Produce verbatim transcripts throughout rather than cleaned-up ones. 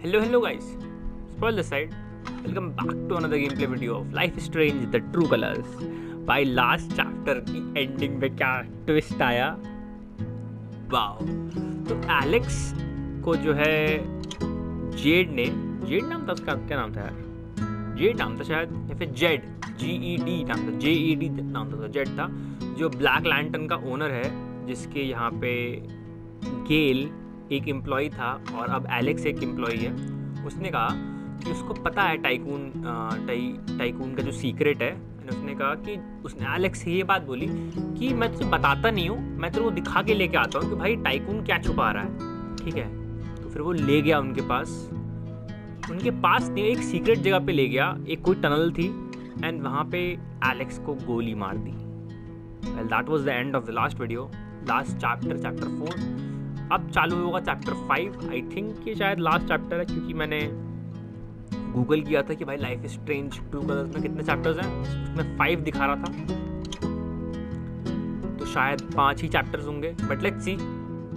Hello, hello guys. Spoil the side. Welcome back to another gameplay video of Life is Strange The True Colors. भाई last chapter की ending में क्या twist आया, wow. तो Alex को जो है जेड ने, जेड नाम था उसका, क्या नाम था यार, जेड नाम था शायद, या फिर जेड, जी ई डी नाम था, जे ई डी नाम था, जेड था, जो ब्लैक लैंटर्न का ओनर है, जिसके यहाँ पे गेल एक एम्प्लॉय था और अब एलेक्स एक एम्प्लॉय है। उसने कहा कि उसको पता है टाइकून टाई टाइकून का जो सीक्रेट है। उसने कहा कि उसने एलेक्स से ये बात बोली कि मैं तुझे बताता नहीं हूँ, मैं तेरे को दिखा के लेके आता हूँ कि भाई टाइकून क्या छुपा रहा है, ठीक है। तो फिर वो ले गया उनके पास, उनके पास नहीं, एक सीक्रेट जगह पे ले गया, एक कोई टनल थी, एंड वहाँ पे एलेक्स को गोली मार दी। Well that was the end of the last video, last chapter, chapter four. अब चालू होगा चैप्टर फाइव। आई थिंक ये शायद लास्ट चैप्टर है, क्योंकि मैंने गूगल किया था कि भाई Life is Strange True Colors में कितने चैप्टर्स हैं, उसमें फाइव दिखा रहा था, तो शायद पांच ही चैप्टर्स होंगे, but let's see,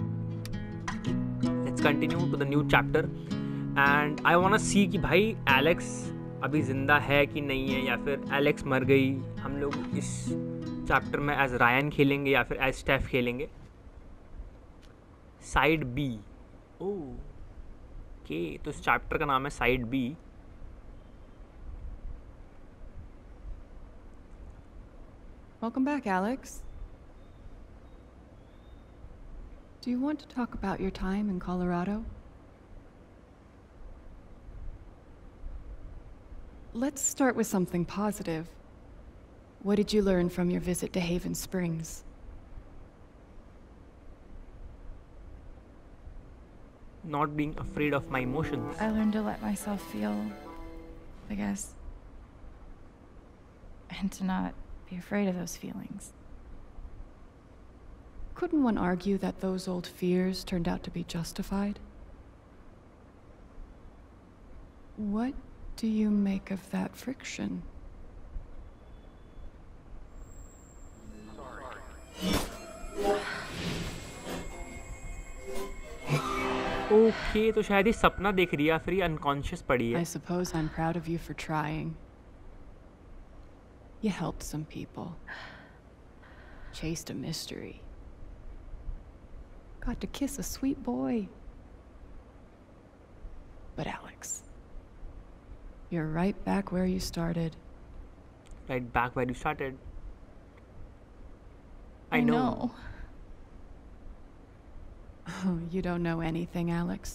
let's continue to the new chapter. And I want to see कि भाई एलेक्स अभी जिंदा है कि नहीं है, या फिर एलेक्स मर गई। हम लोग इस चैप्टर में एज रायन खेलेंगे या फिर एज स्टेफ खेलेंगे। साइड बी, ओके, तो इस चैप्टर का नाम है side B. Welcome back, Alex. Do you want to talk about your time in Colorado? Let's start with something positive. What did you learn from your visit to Haven Springs? Not being afraid of my emotions. I learned to let myself feel, I guess, and to not be afraid of those feelings. Couldn't one argue that those old fears turned out to be justified? What do you make of that friction? Okay, तो शायद ये सपना देख रही है, फिर ये unconscious पड़ी है। I suppose I'm proud of you for trying. You helped some people. Chased a mystery. Got to kiss a sweet boy. But Alex, you're right back where you started. Right back where you started. I, I know. know. Oh, you don't know anything, Alex.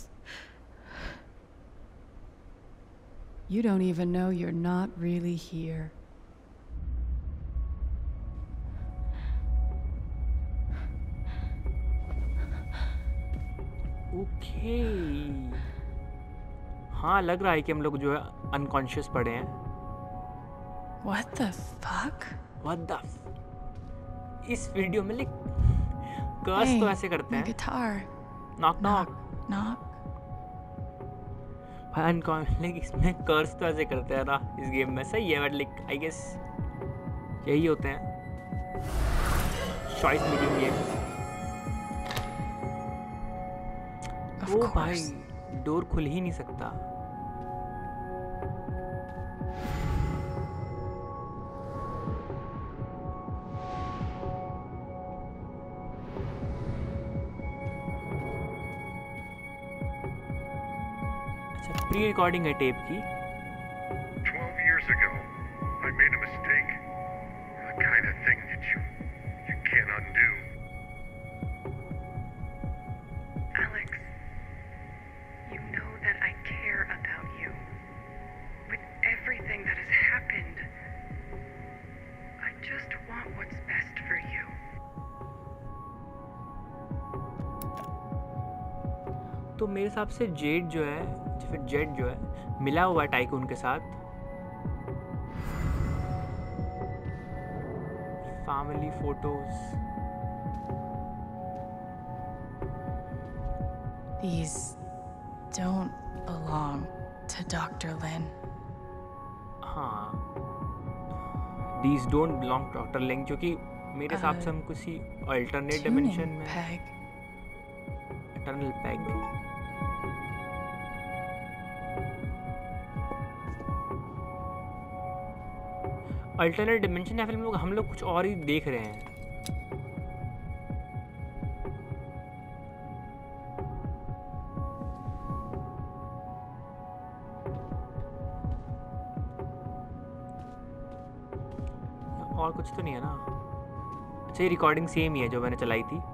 You don't even know you're not really here. Okay, हाँ, लग रहा है कि हम लोग जो है unconscious पड़े हैं। What the fuck? What the f- इस वीडियो में लाइक कर्स Hey, तो ऐसे करते my हैं, guitar. Knock knock, Knock. भाई अनकॉन लाइक इसमें कर्स तो ऐसे करते हैं ना इस गेम में। सही है, बट लाइक आई गेस यही होते हैं, चॉइस मीडियम गेम। Of ओ course. भाई, डोर खुल ही नहीं सकता। अच्छा, प्री रिकॉर्डिंग है टेप की। Twelve years ago, I made a mistake. The kind of thing that you you can't undo. Alex, you know that I care about you. With everything that has happened, I just want what's best for you. तो मेरे हिसाब से Z जो है, फिर Z जो है मिला हुआ है टाइकून के साथ। Family photos, These don't belong to Doctor Lin. हाँ, these don't belong to doctor Ling, जो कि मेरे हिसाब से हम किसी अल्टरनेट डिमेंशन Tuning में, peg. Eternal peg. Alternate dimension या फिर हम लोग हम लोग कुछ और ही देख रहे हैं। और कुछ तो नहीं है ना? अच्छा, ये रिकॉर्डिंग सेम ही है जो मैंने चलाई थी।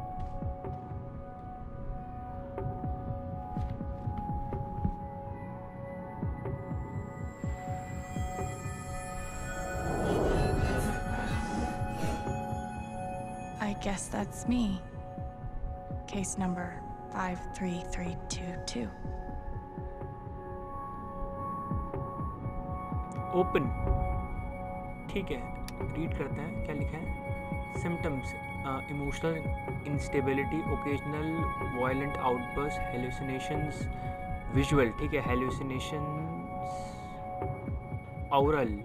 I guess that's me. Case number five three three two two. Open, ठीक है, रीड करते हैं क्या लिखा है। Symptoms: emotional instability, occasional violent outburst, hallucinations, visual, ठीक है, hallucinations, aural,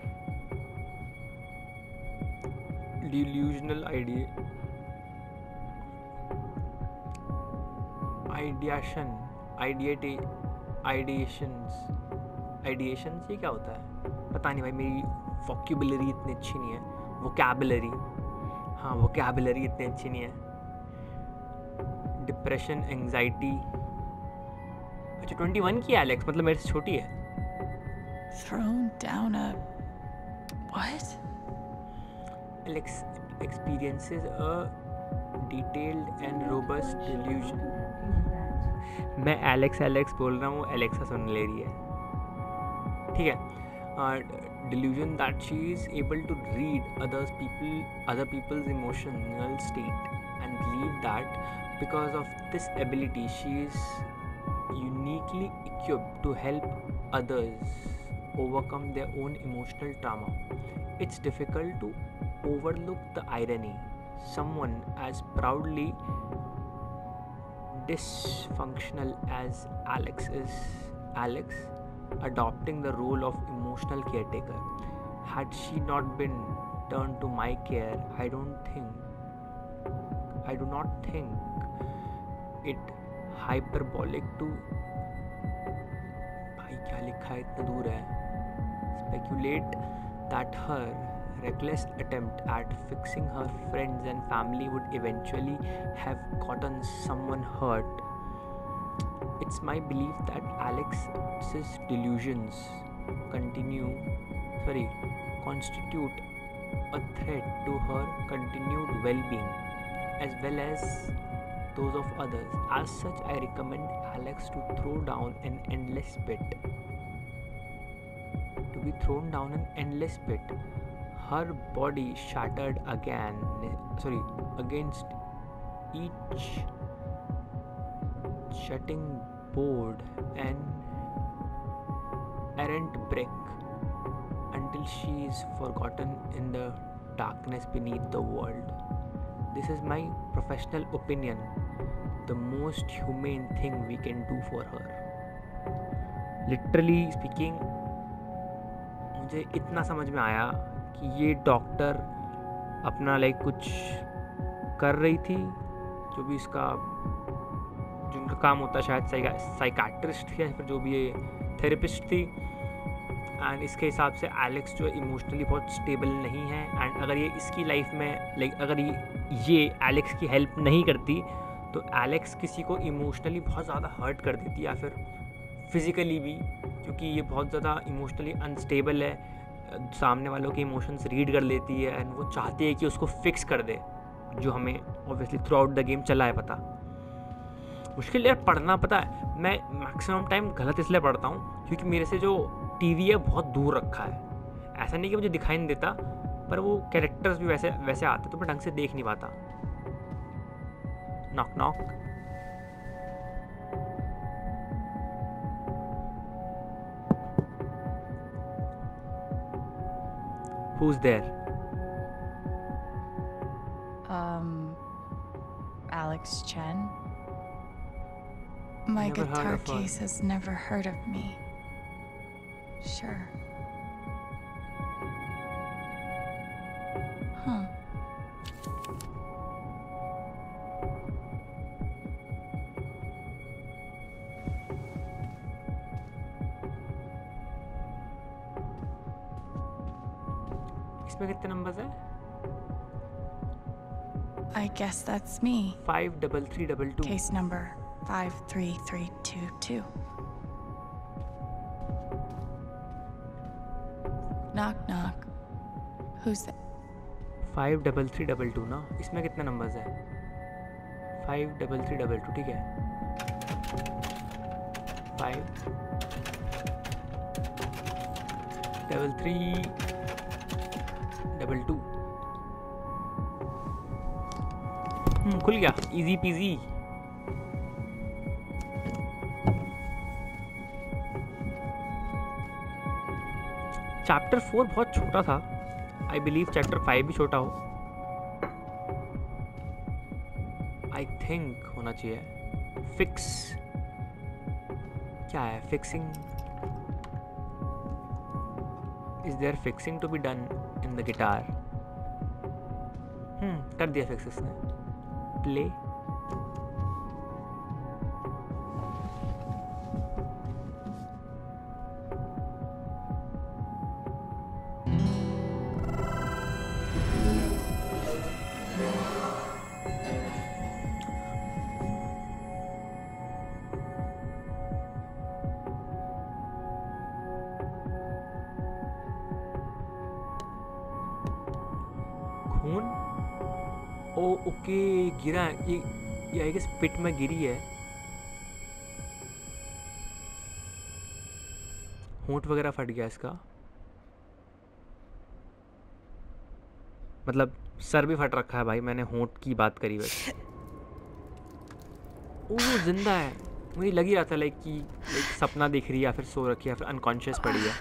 delusional idea ideation ideate ideations ideations ये क्या होता है पता नहीं भाई, मेरी वोक्यूबलरी इतनी अच्छी नहीं है। वोकैबुलरी, हाँ वोकैबुलरी इतनी अच्छी नहीं है। Depression, anxiety. अच्छा ट्वेंटी वन की एलेक्स, मतलब मेरे से छोटी है। Thrown down a what? Alex experiences a detailed and robust delusion. मैं एलेक्स एलेक्स बोल रहा हूँ, एलेक्सा सुन ले रही है, ठीक है। Delusion that she is able to read others people other people's emotional state and believe that because of this ability she is uniquely equipped to help others overcome their own emotional trauma. It's difficult to overlook the irony. Someone as proudly dysfunctional as Alex is Alex adopting the role of emotional caretaker. Had she not been turned to my care, I don't think I do not think it hyperbolic to भाई क्या लिखा है इतना दूर है speculate that her reckless attempt at fixing her friends and family would eventually have gotten someone hurt. It's my belief that Alex's delusions continue, sorry, constitute a threat to her continued well-being as well as those of others. As such, I recommend Alex to throw down an endless pit. To be thrown down an endless pit. Her body shattered again, sorry, against each shutting board and errant brick until she is forgotten in the darkness beneath the world. This is my professional opinion, the most humane thing we can do for her. Literally speaking, मुझे इतना समझ में आया कि ये doctor अपना like कुछ कर रही थी, जो भी इसका जिनका काम होता है शायद साइकाट्रिस्ट थी या फिर जो भी ये थेरेपिस्ट थी। एंड इसके हिसाब से एलेक्स जो इमोशनली बहुत स्टेबल नहीं है। एंड अगर ये इसकी लाइफ में लाइक अगर ये ये एलेक्स की हेल्प नहीं करती तो एलेक्स किसी को इमोशनली बहुत ज़्यादा हर्ट कर देती या फिर फिज़िकली भी, क्योंकि ये बहुत ज़्यादा इमोशनली अनस्टेबल है, सामने वालों के इमोशंस रीड कर लेती है एंड वो चाहती है कि उसको फिक्स कर दे, जो हमें obviously throughout the game चला है पता। मुश्किल यार पढ़ना, पता है मैं मैक्सिमम टाइम गलत इसलिए पढ़ता हूँ क्योंकि मेरे से जो टीवी है बहुत दूर रखा है। ऐसा नहीं कि मुझे दिखाई नहीं देता, पर वो कैरेक्टर्स भी वैसे वैसे आते तो मैं ढंग से देख नहीं पाता। Knock knock. Who's there? Um, Alex Chen? My Never heard guitar of her. case has never heard of me. Sure. Huh. इसमें कितने नंबर्स हैं? I guess that's me. Five double three double two. Case number five three three two two. Knock knock. Who's that? Five double three double two ना. इसमें कितने numbers हैं? Five double three double two. ठीक है. Five double three double two. हम्म खुल गया. Easy PG. Chapter four बहुत छोटा था. आई बिलीव चैप्टर फाइव भी छोटा हो. आई थिंक होना चाहिए. फिक्स क्या है? Fixing. Is there fixing to be done in the guitar? हम्म कर दिया फिक्स इसने. प्ले. खून. ओ ओके गिरा है. ये ये आई गेस पिट में गिरी है. होंठ वगैरह फट गया इसका. मतलब सर भी फट रखा है भाई. मैंने होंठ की बात करी वैसे. ओ जिंदा है. मुझे लग ही रहा था लाइक कि लाइक सपना दिख रही है या फिर सो रखी है या फिर अनकॉन्शियस पड़ी है.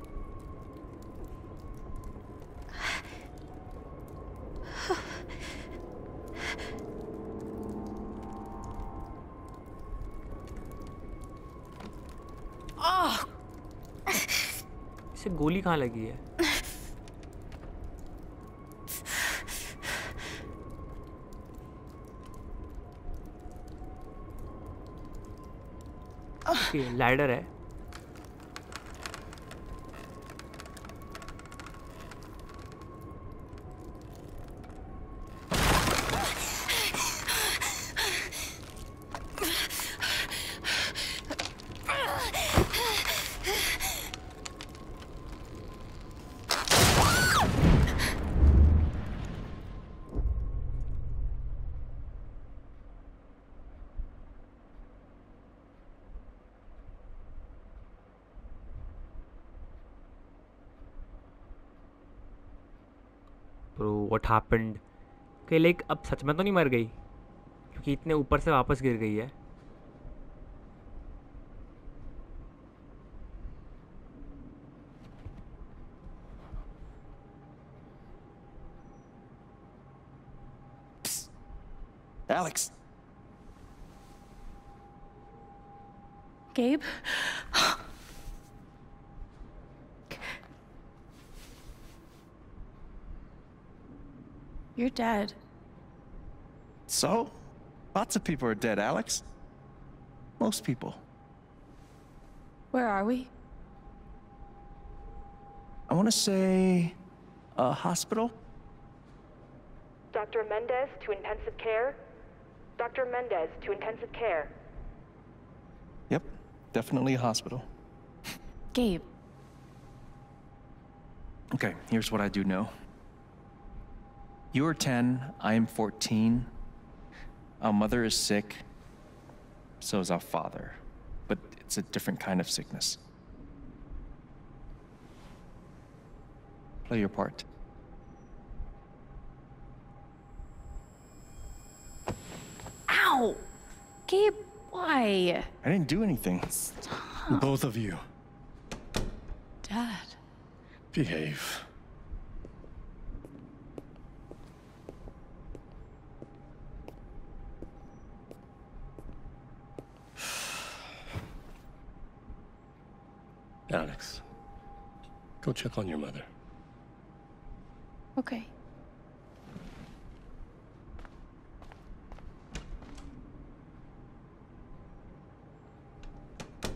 इसे गोली कहाँ लगी है? ओके लैडर है. Bro what happened? कि लाइक अब सच में तो नहीं मर गई क्योंकि इतने ऊपर से वापस गिर गई है. Alex. Gabe? You're dead. So? Lots of people are dead, Alex. Most people. Where are we? I want to say a hospital. Doctor Mendez to intensive care. Doctor Mendez to intensive care. Yep, definitely a hospital. Gabe. Okay, here's what I do know. You are ten, I am fourteen. Our mother is sick. So is our father. But it's a different kind of sickness. Play your part. Ow! Gabe, why? I didn't do anything. Stop. Both of you, Dad. behave. Alex, go check on your mother. Okay.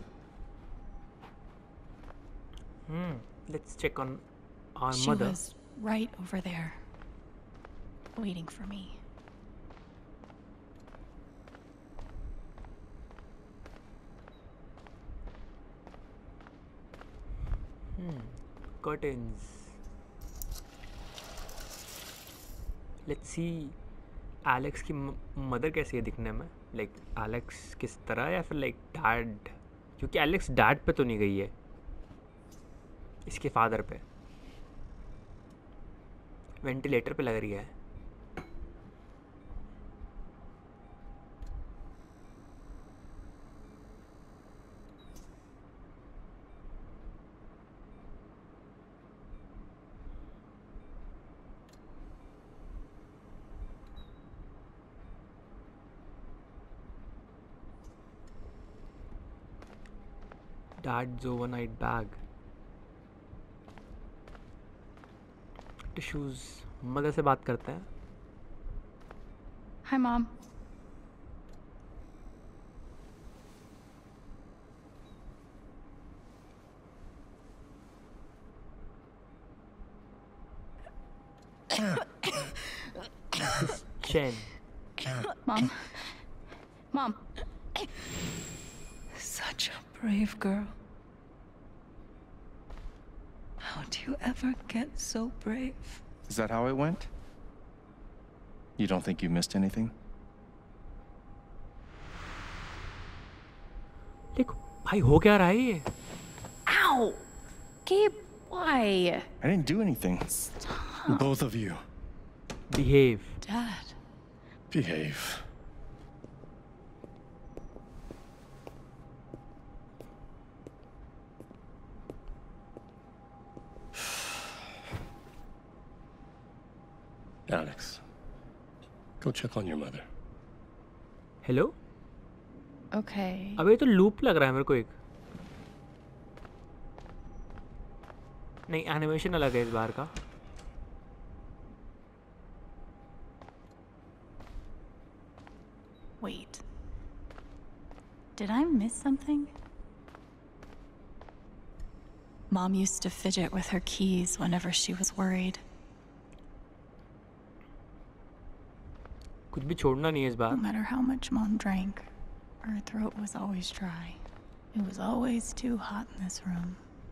Hmm. Let's check on our She mother. was right over there, waiting for me. Hmm. Curtains. Let's see. Alex की mother कैसी है दिखने में? Like Alex किस तरह या फिर like dad? क्योंकि एलेक्स डैड पे तो नहीं गई है, इसके फादर पे। वेंटिलेटर पे लग रही है। Dad's overnight bag. Tissues. Mother से बात करते हैं। Hi, Mom. Chen. Mom. Mom. Such a brave girl. How do you ever get so brave? Is that how it went? You don't think you missed anything? देखो भाई हो क्या रहा है ये? Ow! Gabe, why? I didn't do anything. Both of you, Behave. Dad. behave. Alex, go check on your mother. Hello? Okay. अब ये तो लूप लग रहा है मेरे को एक। नहीं, एनिमेशन अलग है इस बार का। Wait. Did I miss something? Mom used to fidget with her keys whenever she was worried. कुछ भी छोड़ना नहीं है इस No बार। matter how much Mom drank, her throat was always dry. It was always too hot in this room.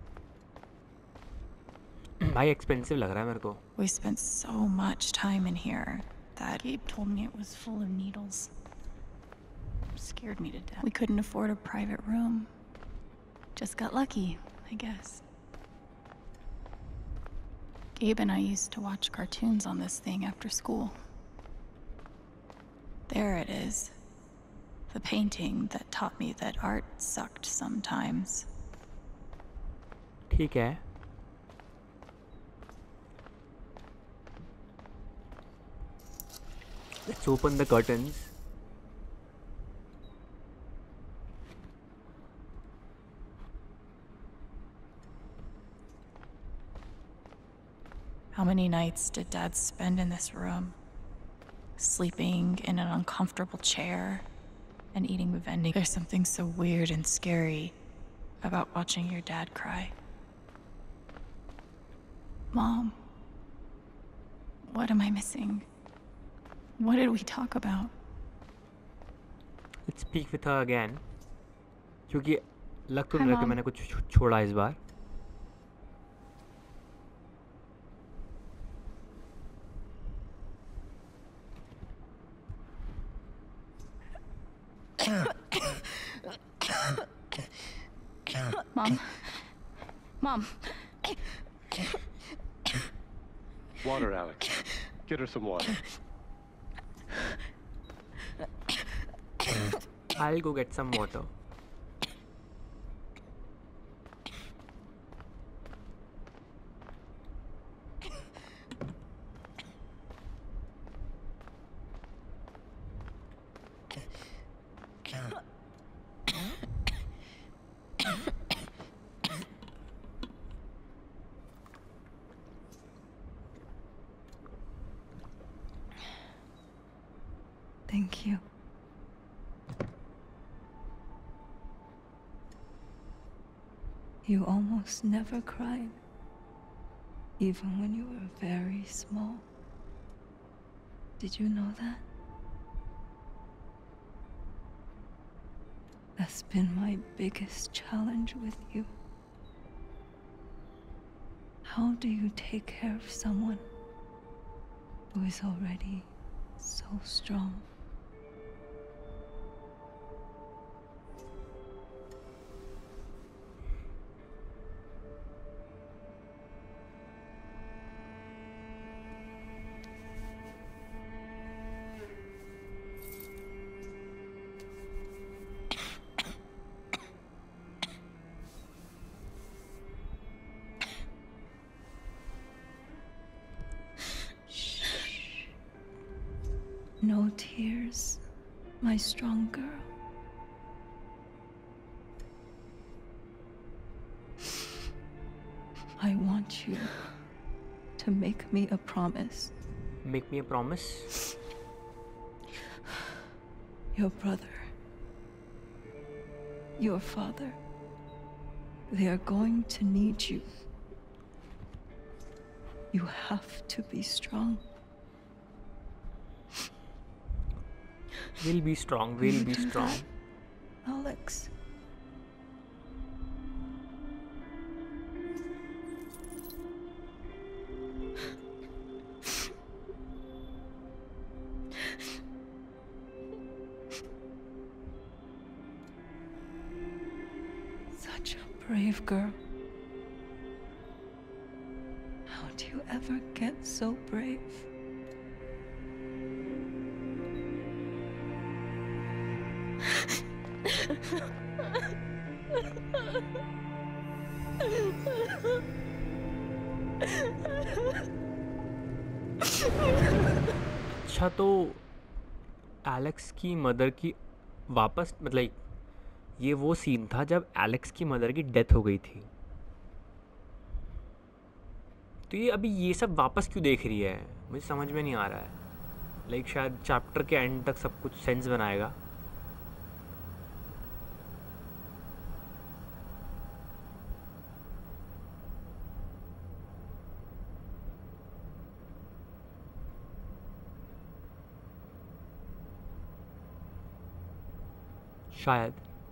भाई expensive लग रहा है मेरे को। We spent so much time in here that Gabe told me it was full of needles. Scared me to death. We couldn't afford a private room. Just got lucky, I guess. Gabe and I used to watch cartoons on this thing after school. There it is. The painting that taught me that art sucked sometimes. ठीक है। Let's open the curtains. How many nights did Dad spend in this room? Sleeping in an uncomfortable chair and eating the vending. There's something so weird and scary about watching your dad cry. Mom, what am I missing? What did we talk about? Let's speak with her again. क्योंकि लग तो Hi, नहीं रहा कि Mom. मैंने कुछ छो- छोड़ा इस बार। Mom? Mom? Water, Alex. Get her some water. I'll go get some water. Thank you. You almost never cried. even when you were very small. Did you know that? That's been my biggest challenge with you. How do you take care of someone who is already so strong? No tears, my strong girl. I want you to make me a promise. Make me a promise? Your brother, your father, they are going to need you. You have to be strong. We'll be strong, we'll be strong. Alex. Such a brave girl. How do you ever get so brave? अच्छा, तो Alex की mother की वापस मतलब ये वो scene था जब एलेक्स की मदर की डेथ हो गई थी। तो ये अभी ये सब वापस क्यों देख रही है, मुझे समझ में नहीं आ रहा है। लाइक शायद चैप्टर के एंड तक सब कुछ सेंस बनाएगा। शायद।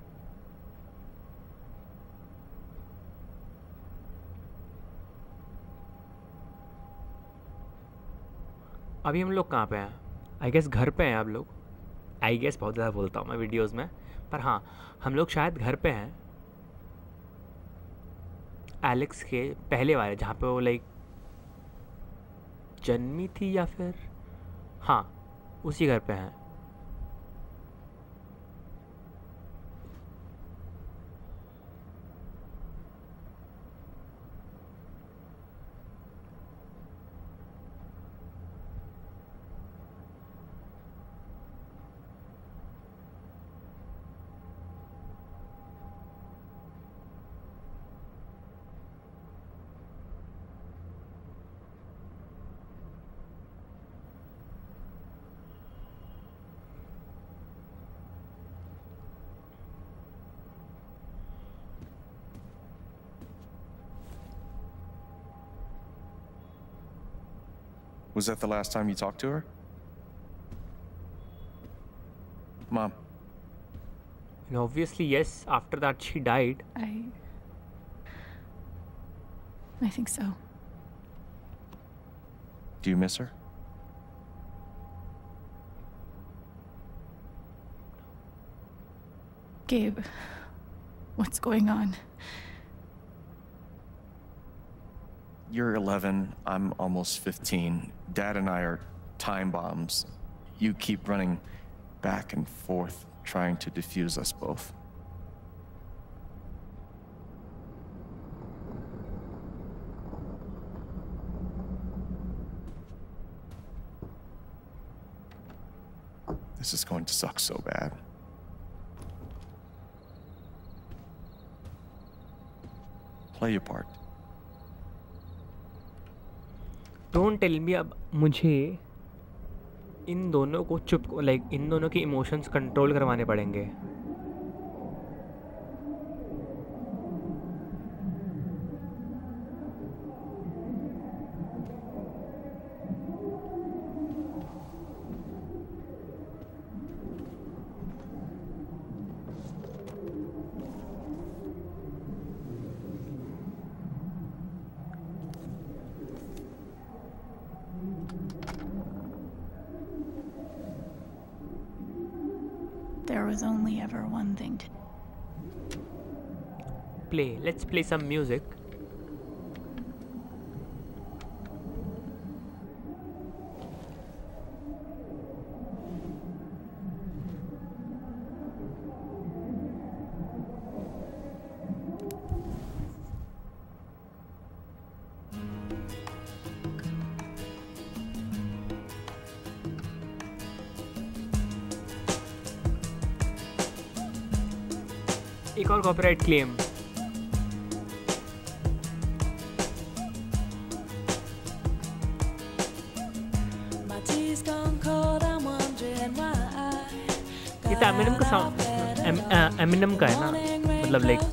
अभी हम लोग कहाँ पे हैं? आई गेस घर पे हैं आप लोग। आई गेस बहुत ज़्यादा बोलता हूँ मैं वीडियोस में, पर हाँ हम लोग शायद घर पे हैं एलेक्स के पहले वाले, जहाँ पे वो लाइक जन्मी थी, या फिर हाँ उसी घर पे हैं। Was that the last time you talked to her? Mom. And obviously, yes, after that she died. I... I think so. Do you miss her? Gabe, what's going on? You're eleven, I'm almost fifteen. Dad and I are time bombs. You keep running back and forth, trying to defuse us both. This is going to suck so bad. Play your part. Don't tell me. अब मुझे इन दोनों को चुप like in दोनों के emotions control करवाने पड़ेंगे। was only ever one thing to play. Let's play some music. एक और कॉपीराइट क्लेम। ये तो एमिनेम का साउंड एमिनेम का है ना, मतलब like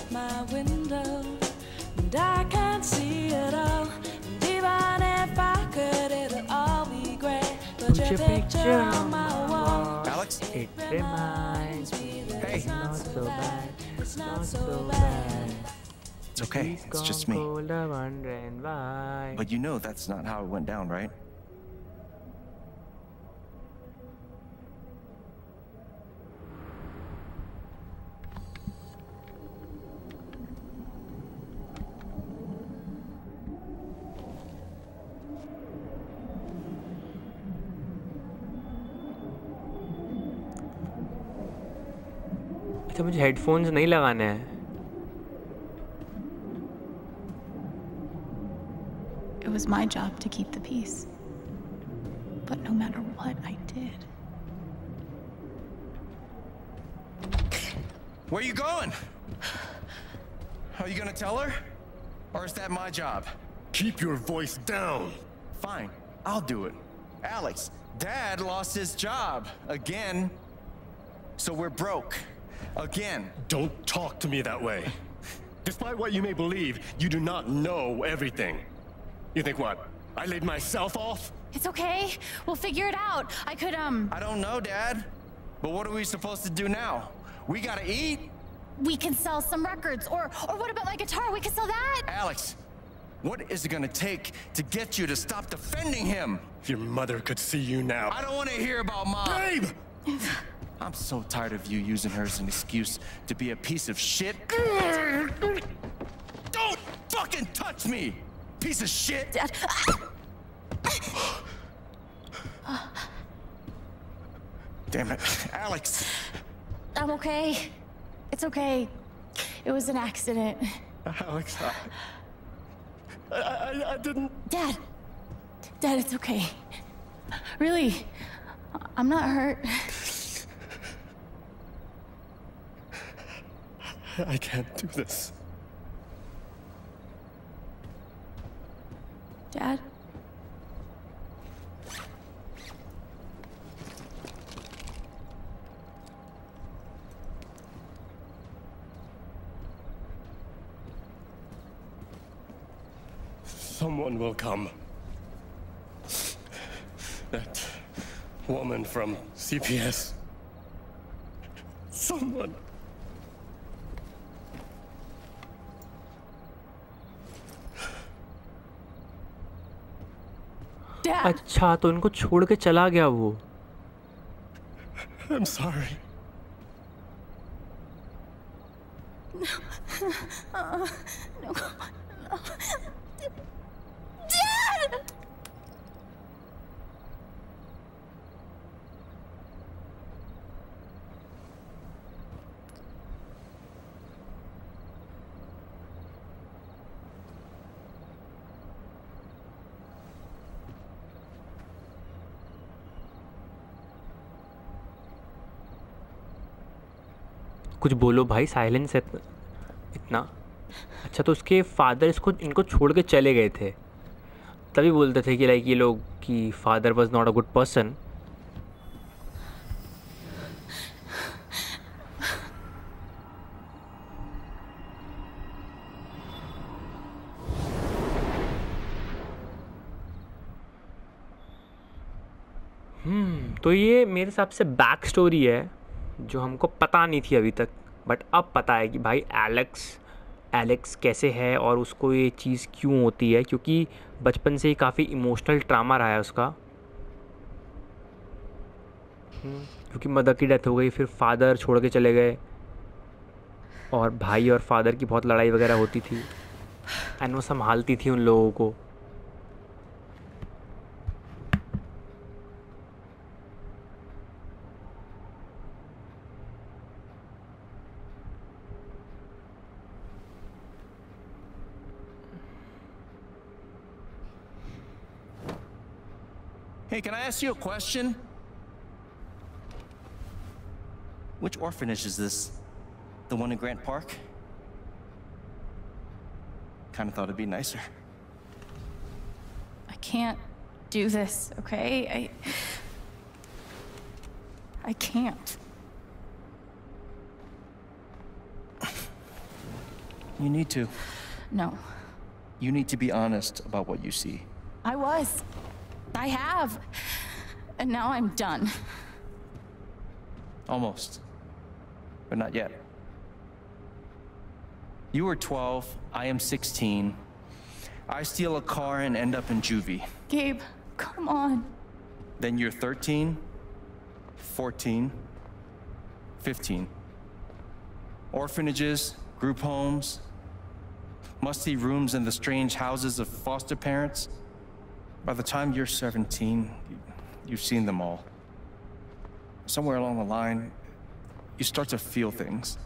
Alex? It reminds me that it's not so bad, it's not so bad. It's okay, it's just me. Colder, wondering why. But you know that's not how it went down, right? अच्छा, मुझे headphones नहीं लगाने हैं। It was my job to keep the peace. But no matter what I did. Where are you going? Are you gonna tell her? Or is that my job? Keep your voice down. Fine, I'll do it. Alex, Dad lost his job again. So we're broke. Again. Don't talk to me that way. Despite what you may believe, you do not know everything. You think what? I laid myself off? It's okay. We'll figure it out. I could, um... I don't know, Dad. But what are we supposed to do now? We gotta eat. We can sell some records. Or, or what about my guitar? We can sell that. Alex, what is it gonna take to get you to stop defending him? Your mother could see you now. I don't want to hear about Mom. Babe! I'm so tired of you using her as an excuse to be a piece of shit. Don't fucking touch me, piece of shit! Dad. Damn it, Alex. I'm okay. It's okay. It was an accident. Alex, I, I, I didn't... Dad. Dad, it's okay. Really, I'm not hurt. I can't do this. Dad? Someone will come. That woman from C P S. Someone. Dad. अच्छा, तो इनको छोड़ के चला गया वो। I'm sorry. Uh, no, no. Dad! कुछ बोलो भाई, साइलेंस है इतना। अच्छा, तो उसके फादर इसको इनको छोड़ के चले गए थे, तभी बोलते थे कि लाइक ये लोग कि father was not a good person. Hmm तो ये मेरे हिसाब से बैक स्टोरी है जो हमको पता नहीं थी अभी तक, बट अब पता है कि भाई एलेक्स एलेक्स कैसे है और उसको ये चीज़ क्यों होती है, क्योंकि बचपन से ही काफ़ी इमोशनल ट्रामा रहा है उसका। क्योंकि मदर की डेथ हो गई, फिर फादर छोड़ के चले गए और भाई और फादर की बहुत लड़ाई वगैरह होती थी एंड वो संभालती थी उन लोगों को। Hey, can I ask you a question? Which orphanage is this? The one in Grant Park? Kind of thought it'd be nicer. I can't do this, okay? I... I can't. You need to. No. You need to be honest about what you see. I was. I have. And now I'm done. Almost. But not yet. You were twelve, I am sixteen. I steal a car and end up in juvie. Gabe, come on. Then you're thirteen, fourteen, fifteen. Orphanages, group homes, musty rooms in the strange houses of foster parents. By the time you're seventeen, you've seen them all. Somewhere along the line, you start to feel things.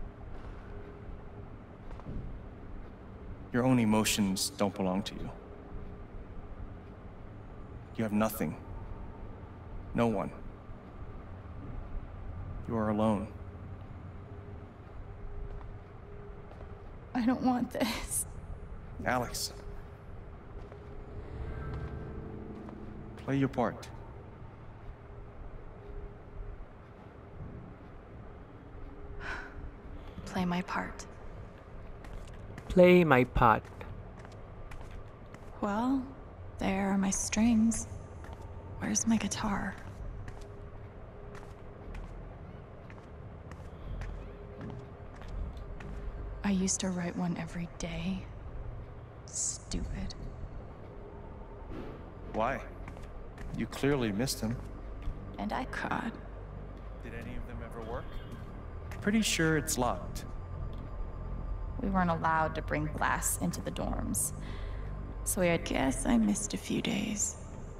Your own emotions don't belong to you. You have nothing. No one. You are alone. I don't want this. Alex. Play your part. Play my part. Play my part. Well, there are my strings. Where's my guitar? I used to write one every day. Stupid. Why? You clearly missed him. And I cried. Did any of them ever work? Pretty sure it's locked. We weren't allowed to bring glass into the dorms. So I guess I missed a few days.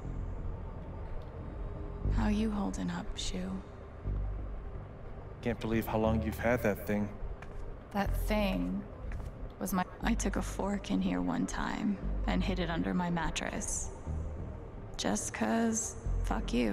How you holding up, Shu? Can't believe how long you've had that thing. That thing was my... I took a fork in here one time and hid it under my mattress. Just cause, fuck you.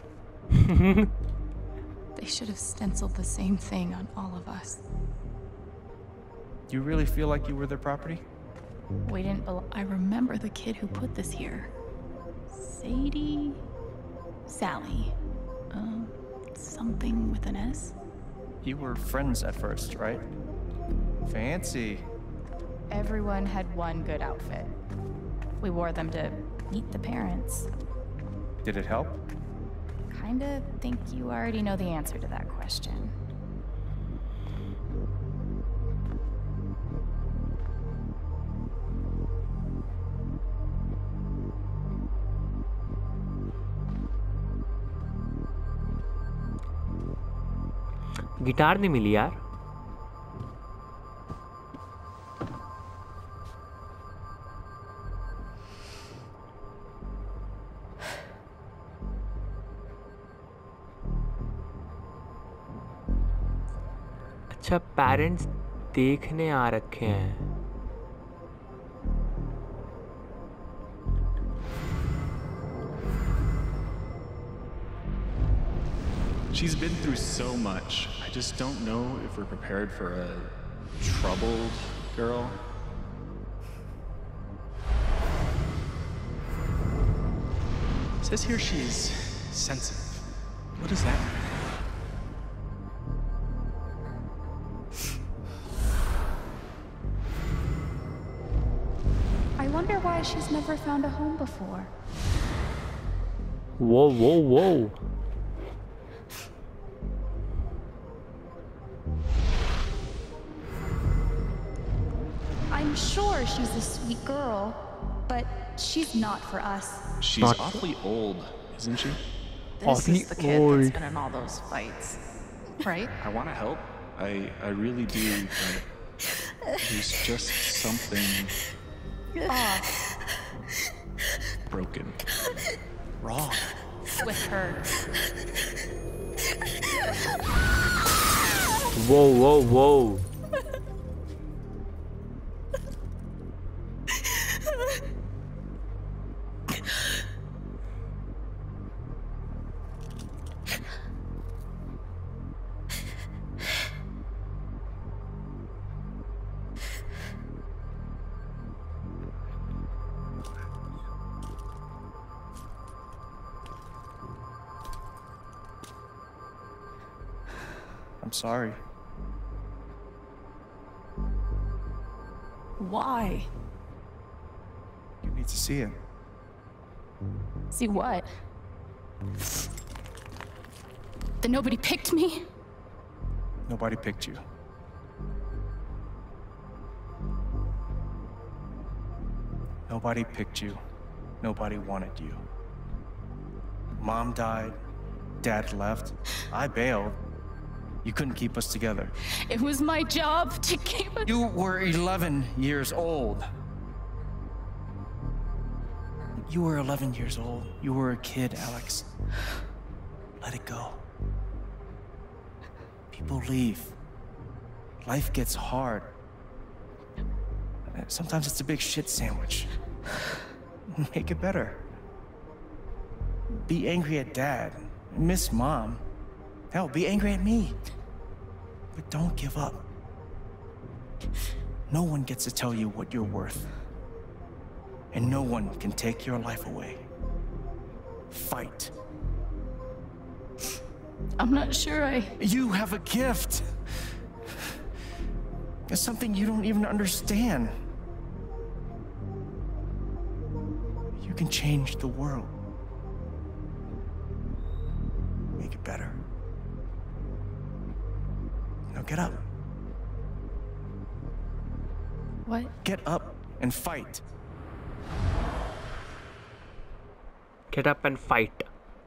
They should have stenciled the same thing on all of us. You really feel like you were their property? We didn't bel- I remember the kid who put this here. Sadie? Sally. Um, something with an S? You were friends at first, right? Fancy. Everyone had one good outfit. We wore them to meet the parents. Did it help? Kinda think you already know the answer to that question. Guitar नहीं मिली यार। अच्छा, parents देखने आ रखे हैं। She's been through so much. I just don't know if we're prepared for a troubled girl. It says here she's sensitive. What does that mean? I wonder why she's never found a home before. Whoa, whoa, whoa. I'm sure she's a sweet girl, but she's not for us. She's Not- awfully old, isn't she? This Avi is the kid old. that's been in all those fights, right? I want to help. I I really do, but there's just something Off broken. Wrong. with her. Whoa, whoa, whoa. I'm sorry. Why? You need to see it. See what? That nobody picked me? Nobody picked you. Nobody picked you. Nobody wanted you. Mom died. Dad left. I bailed. You couldn't keep us together. It was my job to keep it. You were eleven years old. You were eleven years old. You were a kid, Alex. Let it go. People leave. Life gets hard. Sometimes it's a big shit sandwich. Make it better. Be angry at Dad. Miss Mom. Hell, be angry at me. But don't give up. No one gets to tell you what you're worth. And no one can take your life away. Fight. I'm not sure I... You have a gift. It's something you don't even understand. You can change the world. Make it better. Now get up. What? Get up and fight. Get up and fight.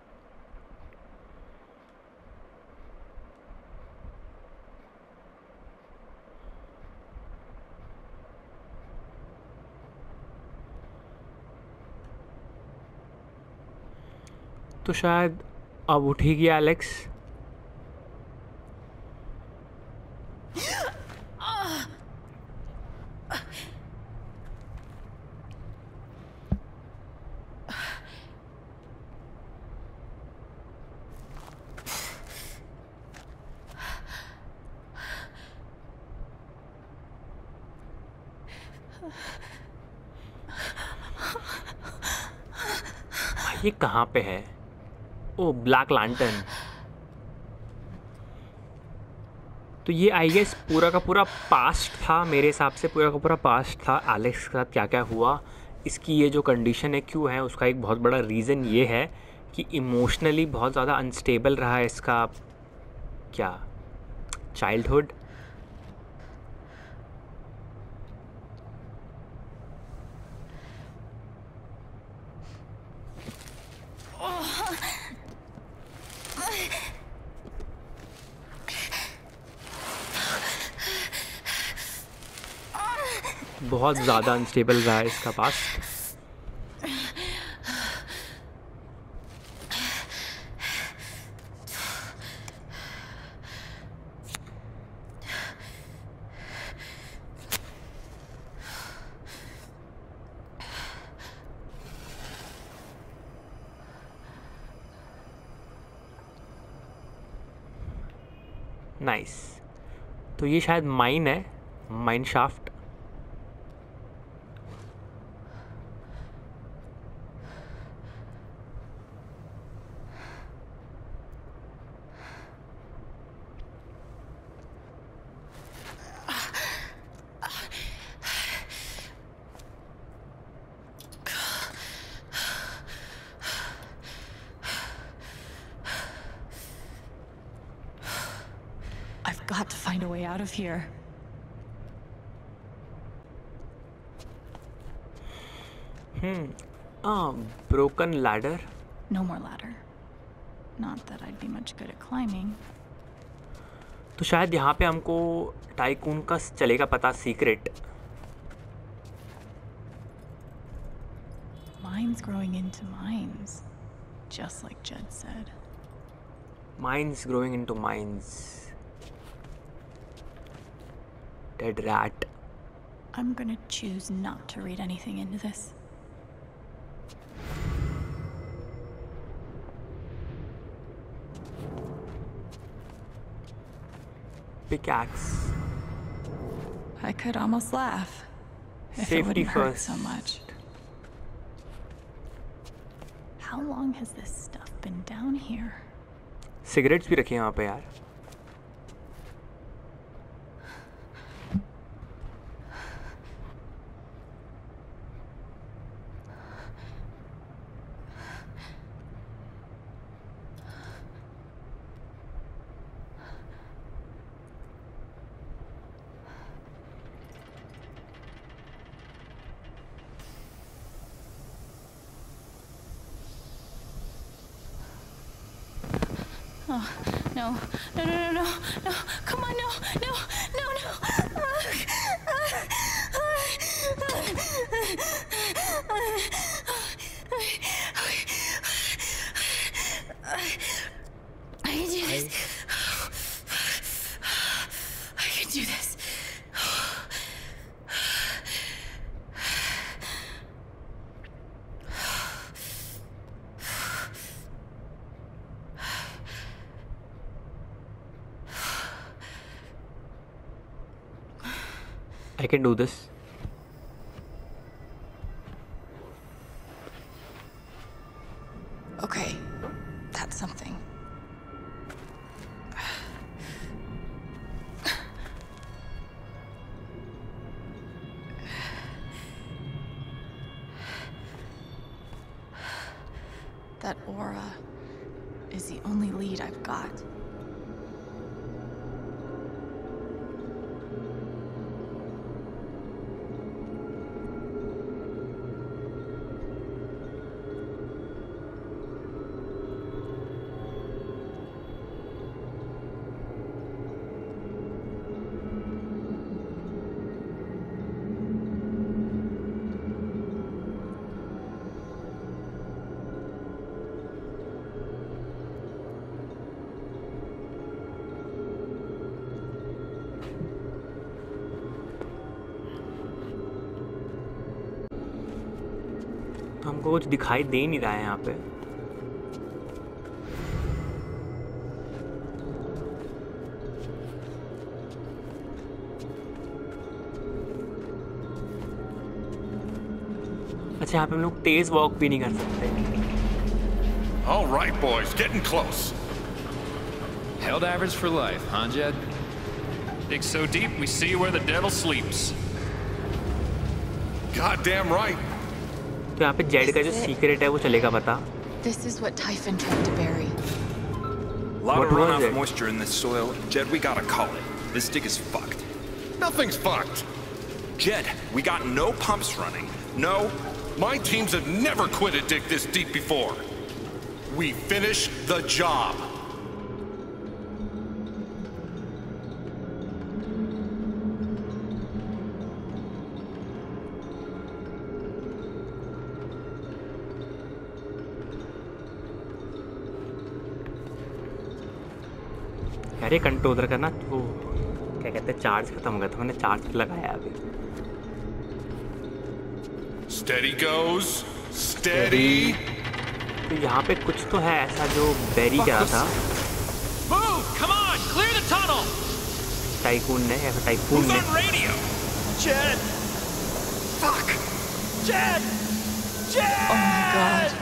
तो शायद अब उठेगी Alex. ये कहाँ पे है? Oh black lantern. तो ये आई गेस पूरा का पूरा पास्ट था मेरे हिसाब से. पूरा का पूरा पास्ट था एलेक्स के साथ क्या क्या हुआ. इसकी ये जो कंडीशन है क्यों है उसका एक बहुत बड़ा रीज़न ये है कि इमोशनली बहुत ज़्यादा अनस्टेबल रहा है इसका क्या चाइल्डहुड. बहुत ज़्यादा अनस्टेबल रहा है इसका पास्ट. नाइस. तो ये शायद माइन है, mine shaft. Got to find a way out of here. Hmm. Ah, broken ladder. No more ladder. Not that I'd be much good at climbing. तो शायद यहाँ पे हमको टाइकून का चलेगा पता secret. Mines growing into mines, just like Jed said. Mines growing into mines. Dead rat. I'm gonna choose not to read anything into this. Pickaxe. I could almost laugh if Safety it wouldn't hurt first. so much. How long has this stuff been down here? Cigarettes भी रखे हैं यहाँ पे यार. Oh, no, no, no, no, no, no, come on, no, no, no, no. I can do this. I can do this. I can do this. Okay, that's something. That aura is the only lead I've got. हमको कुछ दिखाई दे नहीं रहा है यहाँ पे. अच्छा यहाँ पे हम लोग तेज वॉक भी नहीं कर सकते. All right, boys, getting close. Held average for life, huh, Jed? Dig so deep, we see where the devil sleeps. Goddamn right. तो यहाँ पे जेड का जो सीक्रेट है वो चलेगा पता. This is what Typhon tried to bury. Lot What of was runoff it? moisture in this soil. Jed, we gotta call it. This dig is fucked. Nothing's fucked. Jed, we got no pumps running. No. My teams have never quit a dig this deep before. We finish the job. अरे controller का ना वो क्या कहते हैं charge खत्म हो गया था. मैंने चार्ज लगाया अभी. Steady goes. Steady. तो यहाँ पे कुछ तो है ऐसा जो बेरी क्या था. Move! Come on! Clear the tunnel! Tycoon ने ऐसा टाइकून Who's ने. on radio? Jed! Fuck! Jed! Jed! Oh my god.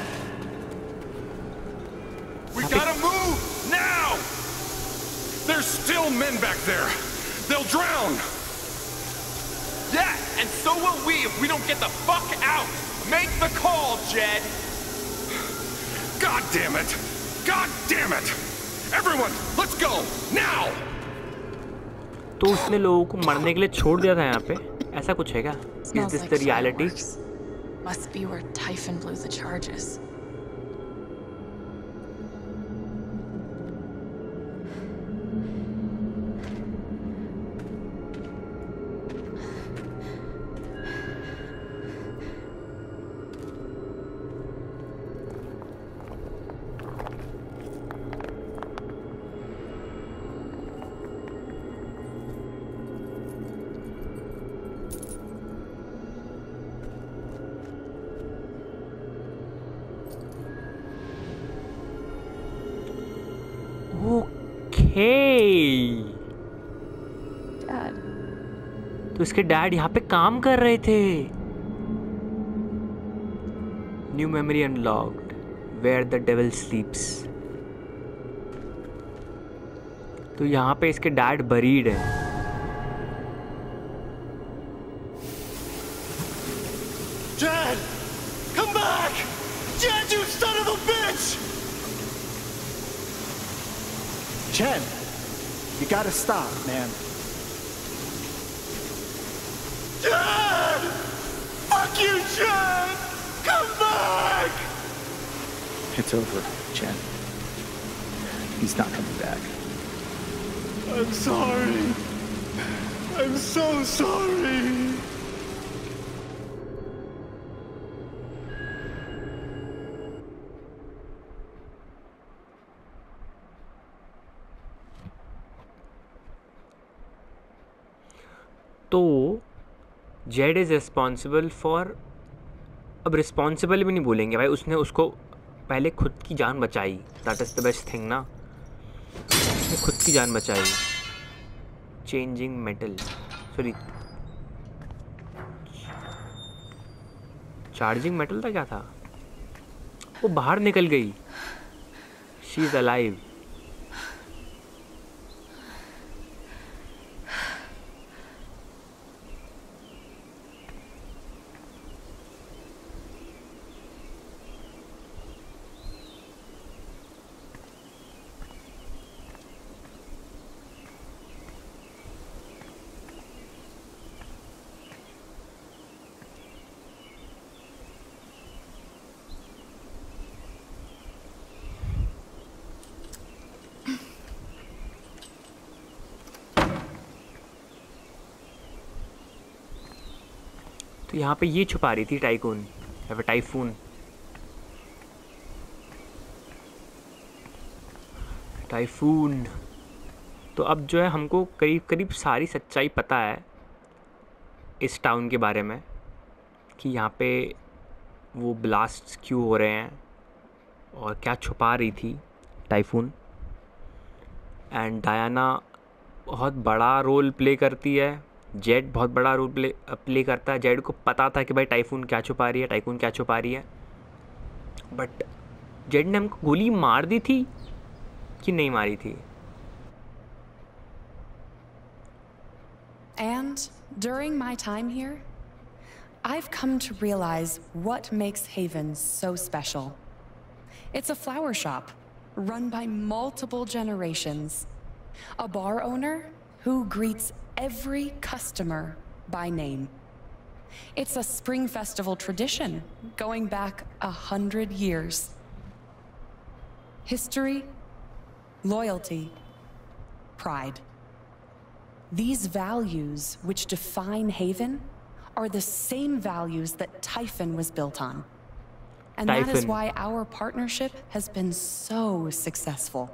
We gotta move now. There's still men back there. They'll drown. Yeah, and so will we if we don't get the fuck out. Make the call, Jed. God damn it. God damn it. Everyone, let's go now. तो उसने लोगों को मरने के लिए छोड़ दिया था यहाँ पे. ऐसा कुछ है क्या? Is this the reality? Must be where Typhon blew the charges. Dad. तो इसके डैड यहाँ पे काम कर रहे थे. New memory unlocked. Where the devil sleeps. तो यहाँ पे इसके डैड बरीड है. Dad! Come back! Dad, you son of a bitch! Chen, you gotta stop, man. Dad! Fuck you, Chen! Come back! It's over, Chen. He's not coming back. I'm sorry. I'm so sorry. तो Zed is responsible for, अब responsible भी नहीं बोलेंगे भाई, उसने उसको पहले खुद की जान बचाई. That is the best thing ना, उसने खुद की जान बचाई. Changing metal, sorry charging metal था, क्या था वो? बाहर निकल गई. She is alive. तो यहाँ पे ये छुपा रही थी टाइकून या फिर टाइफून. टाइफून. तो अब जो है हमको करीब करीब सारी सच्चाई पता है इस टाउन के बारे में, कि यहाँ पे वो ब्लास्ट क्यों हो रहे हैं और क्या छुपा रही थी टाइफून. एंड डायना बहुत बड़ा रोल प्ले करती है. जेड बहुत बड़ा रोल प्ले प्ले करता है. जेड को पता था कि भाई टाइफून क्या छुपा रही है, टाइकून क्या छुपा रही है, बट जेड ने हमको गोली मार दी थी कि नहीं मारी थी. And during my time here, I've come to realize what makes Haven so special. It's a flower shop run by multiple generations. A bar owner who greets every customer by name. It's a spring festival tradition going back a hundred years. History, loyalty, pride. These values which define Haven are the same values that Typhon was built on. And that is Typhon. why our partnership has been so successful.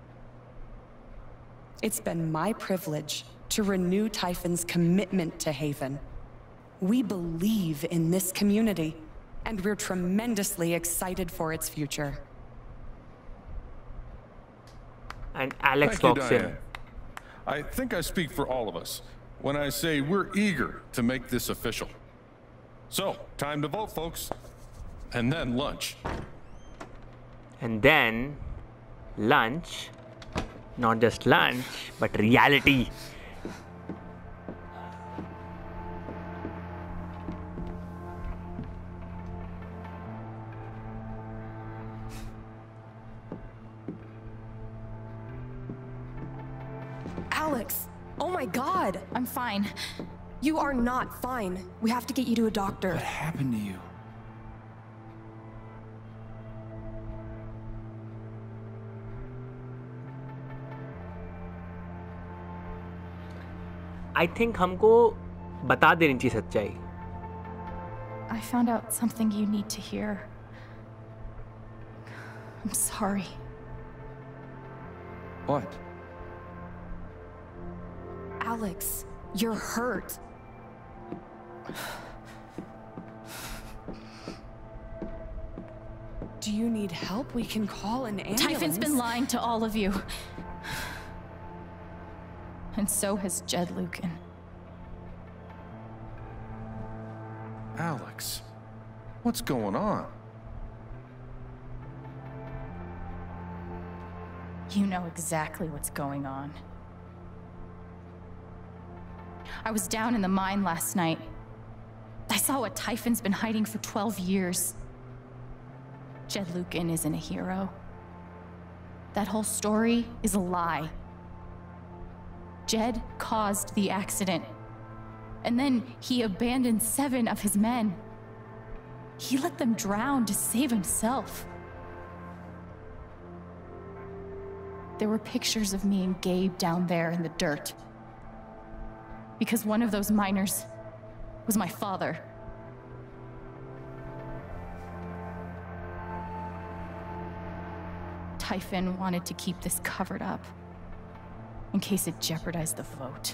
It's been my privilege to renew Typhon's commitment to Haven. We believe in this community, and we're tremendously excited for its future. And Alex Thank you, walks in. Diane. I think I speak for all of us when I say we're eager to make this official. So, time to vote, folks. And then lunch. And then lunch. Not just lunch, but reality. Alex! Oh my god! I'm fine. You are not fine. We have to get you to a doctor. What happened to you? I think हमको बता देनी चाहिए सच्चाई. I found out something you need to hear. I'm sorry. What? Alex, you're hurt. Do you need help? We can call an ambulance. Typhon's been lying to all of you. And so has Jed Lucan. Alex, what's going on? You know exactly what's going on. I was down in the mine last night. I saw what Typhon's been hiding for twelve years. Jed Lucan isn't a hero. That whole story is a lie. Jed caused the accident. And then he abandoned seven of his men. He let them drown to save himself. There were pictures of me and Gabe down there in the dirt. Because one of those miners was my father. Typhon wanted to keep this covered up in case it jeopardized the vote.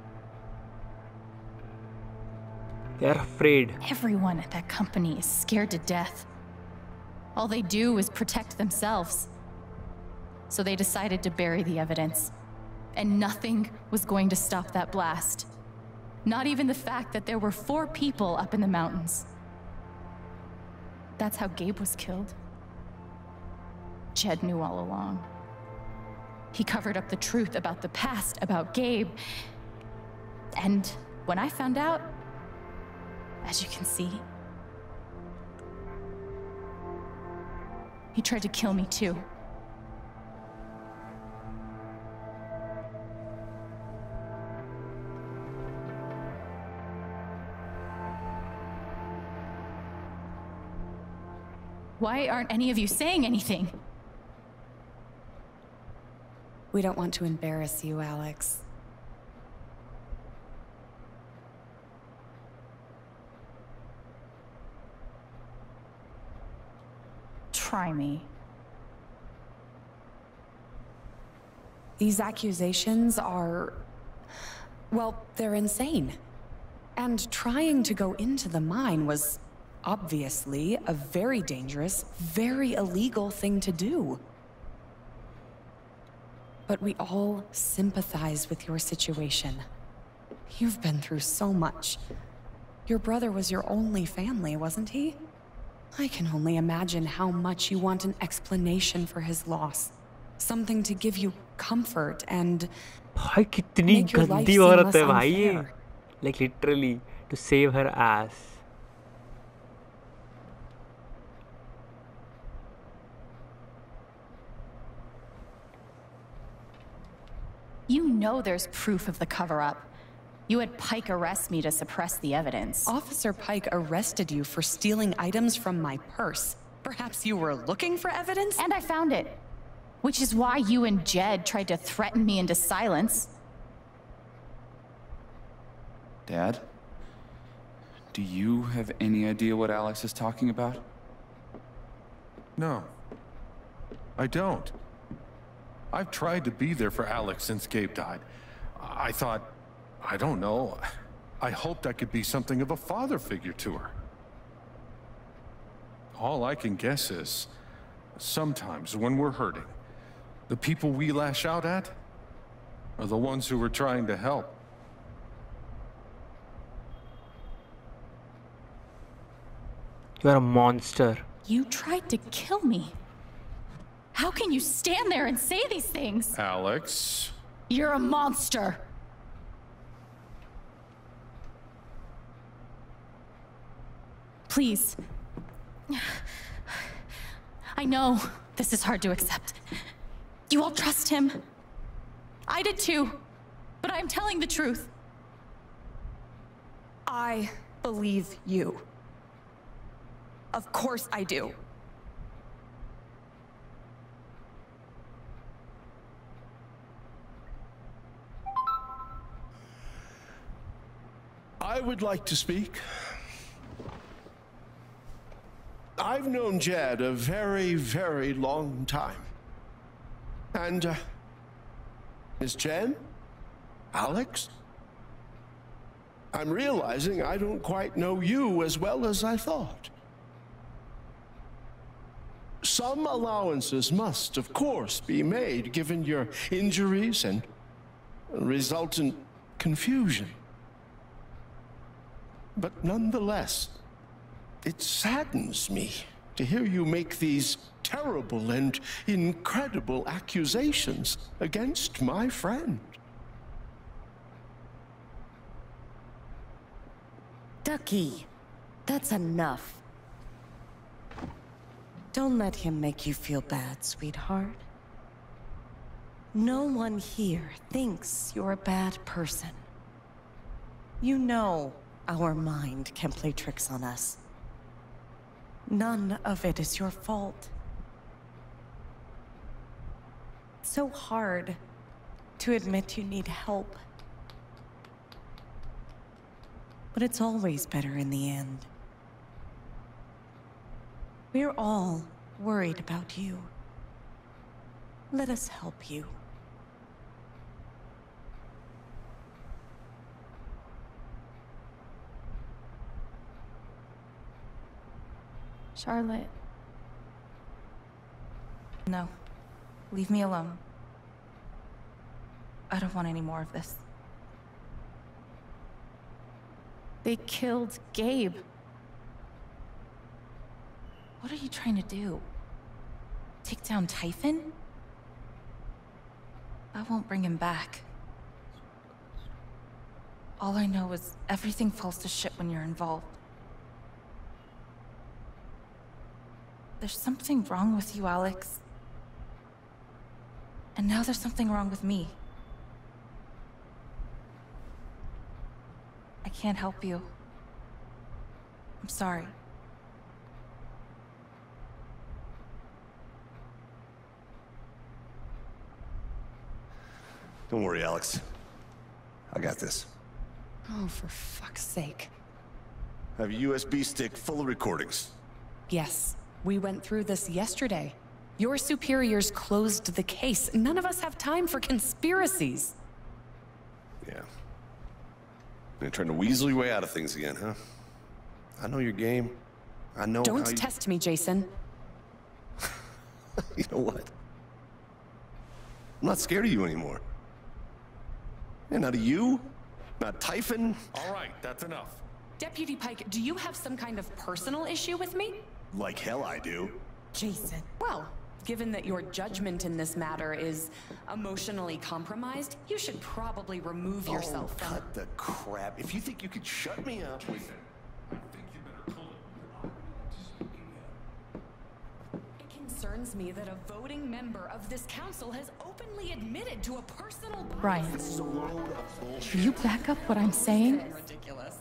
They're afraid. Everyone at that company is scared to death. All they do is protect themselves. So they decided to bury the evidence. And nothing was going to stop that blast. Not even the fact that there were four people up in the mountains. That's how Gabe was killed. Jed knew all along. He covered up the truth about the past, about Gabe. And when I found out, as you can see, he tried to kill me too. Why aren't any of you saying anything? We don't want to embarrass you, Alex. Try me. These accusations are... well, they're insane. And trying to go into the mine was obviously a very dangerous, very illegal thing to do. But we all sympathize with your situation. You've been through so much. Your brother was your only family, wasn't he? I can only imagine how much you want an explanation for his loss. Something to give you comfort and भाई कितनी गंदी औरत है भाई ये. Like literally to save her ass. You know there's proof of the cover-up. You had Pike arrest me to suppress the evidence. Officer Pike arrested you for stealing items from my purse. Perhaps you were looking for evidence? And I found it. Which is why you and Jed tried to threaten me into silence. Dad? Do you have any idea what Alex is talking about? No. I don't. I've tried to be there for Alex since Gabe died. I thought, I don't know, I hoped I could be something of a father figure to her. All I can guess is, sometimes when we're hurting, the people we lash out at are the ones who are trying to help. You're a monster. You tried to kill me. How can you stand there and say these things? Alex. You're a monster. Please. I know this is hard to accept. You all trust him. I did too, but I'm telling the truth. I believe you. Of course I do. I would like to speak. I've known Jed a very, very long time. And, uh, Miss Chen? Alex? I'm realizing I don't quite know you as well as I thought. Some allowances must, of course, be made given your injuries and, resultant confusion. But nonetheless, it saddens me to hear you make these terrible and incredible accusations against my friend. Ducky, that's enough. Don't let him make you feel bad, sweetheart. No one here thinks you're a bad person. You know our mind can play tricks on us. None of it is your fault. It's so hard to admit you need help. But it's always better in the end. We're all worried about you. Let us help you. Charlotte. No. Leave me alone. I don't want any more of this. They killed Gabe. What are you trying to do? Take down Typhon? I won't bring him back. All I know is everything falls to shit when you're involved. There's something wrong with you, Alex. And now there's something wrong with me. I can't help you. I'm sorry. Don't worry, Alex. I got this. Oh, for fuck's sake. I have a U S B stick full of recordings. Yes, we went through this yesterday. Your superiors closed the case. None of us have time for conspiracies. Yeah. You're trying to weasel your way out of things again, huh? I know your game. I know Don't how you... test me, Jason. You know what? I'm not scared of you anymore. And not of you, not Typhon. All right, that's enough. Deputy Pike, do you have some kind of personal issue with me? Like hell I do. Jason. Well, given that your judgment in this matter is emotionally compromised, you should probably remove yourself oh, from... cut the crap. If you think you could shut me up... Jason, I think you better pull it. It concerns me that a voting member of this council has openly admitted to a personal bias. Ryan, will you back up what I'm saying? Ridiculous.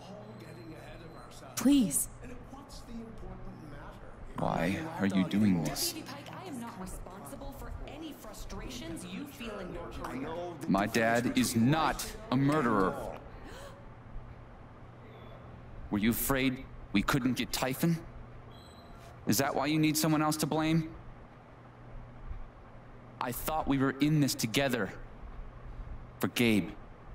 Please. Why are you doing this? I am not responsible for any frustrations you feel in your career. My dad is not a murderer. Were you afraid we couldn't get Typhon? Is that why you need someone else to blame? I thought we were in this together. For Gabe.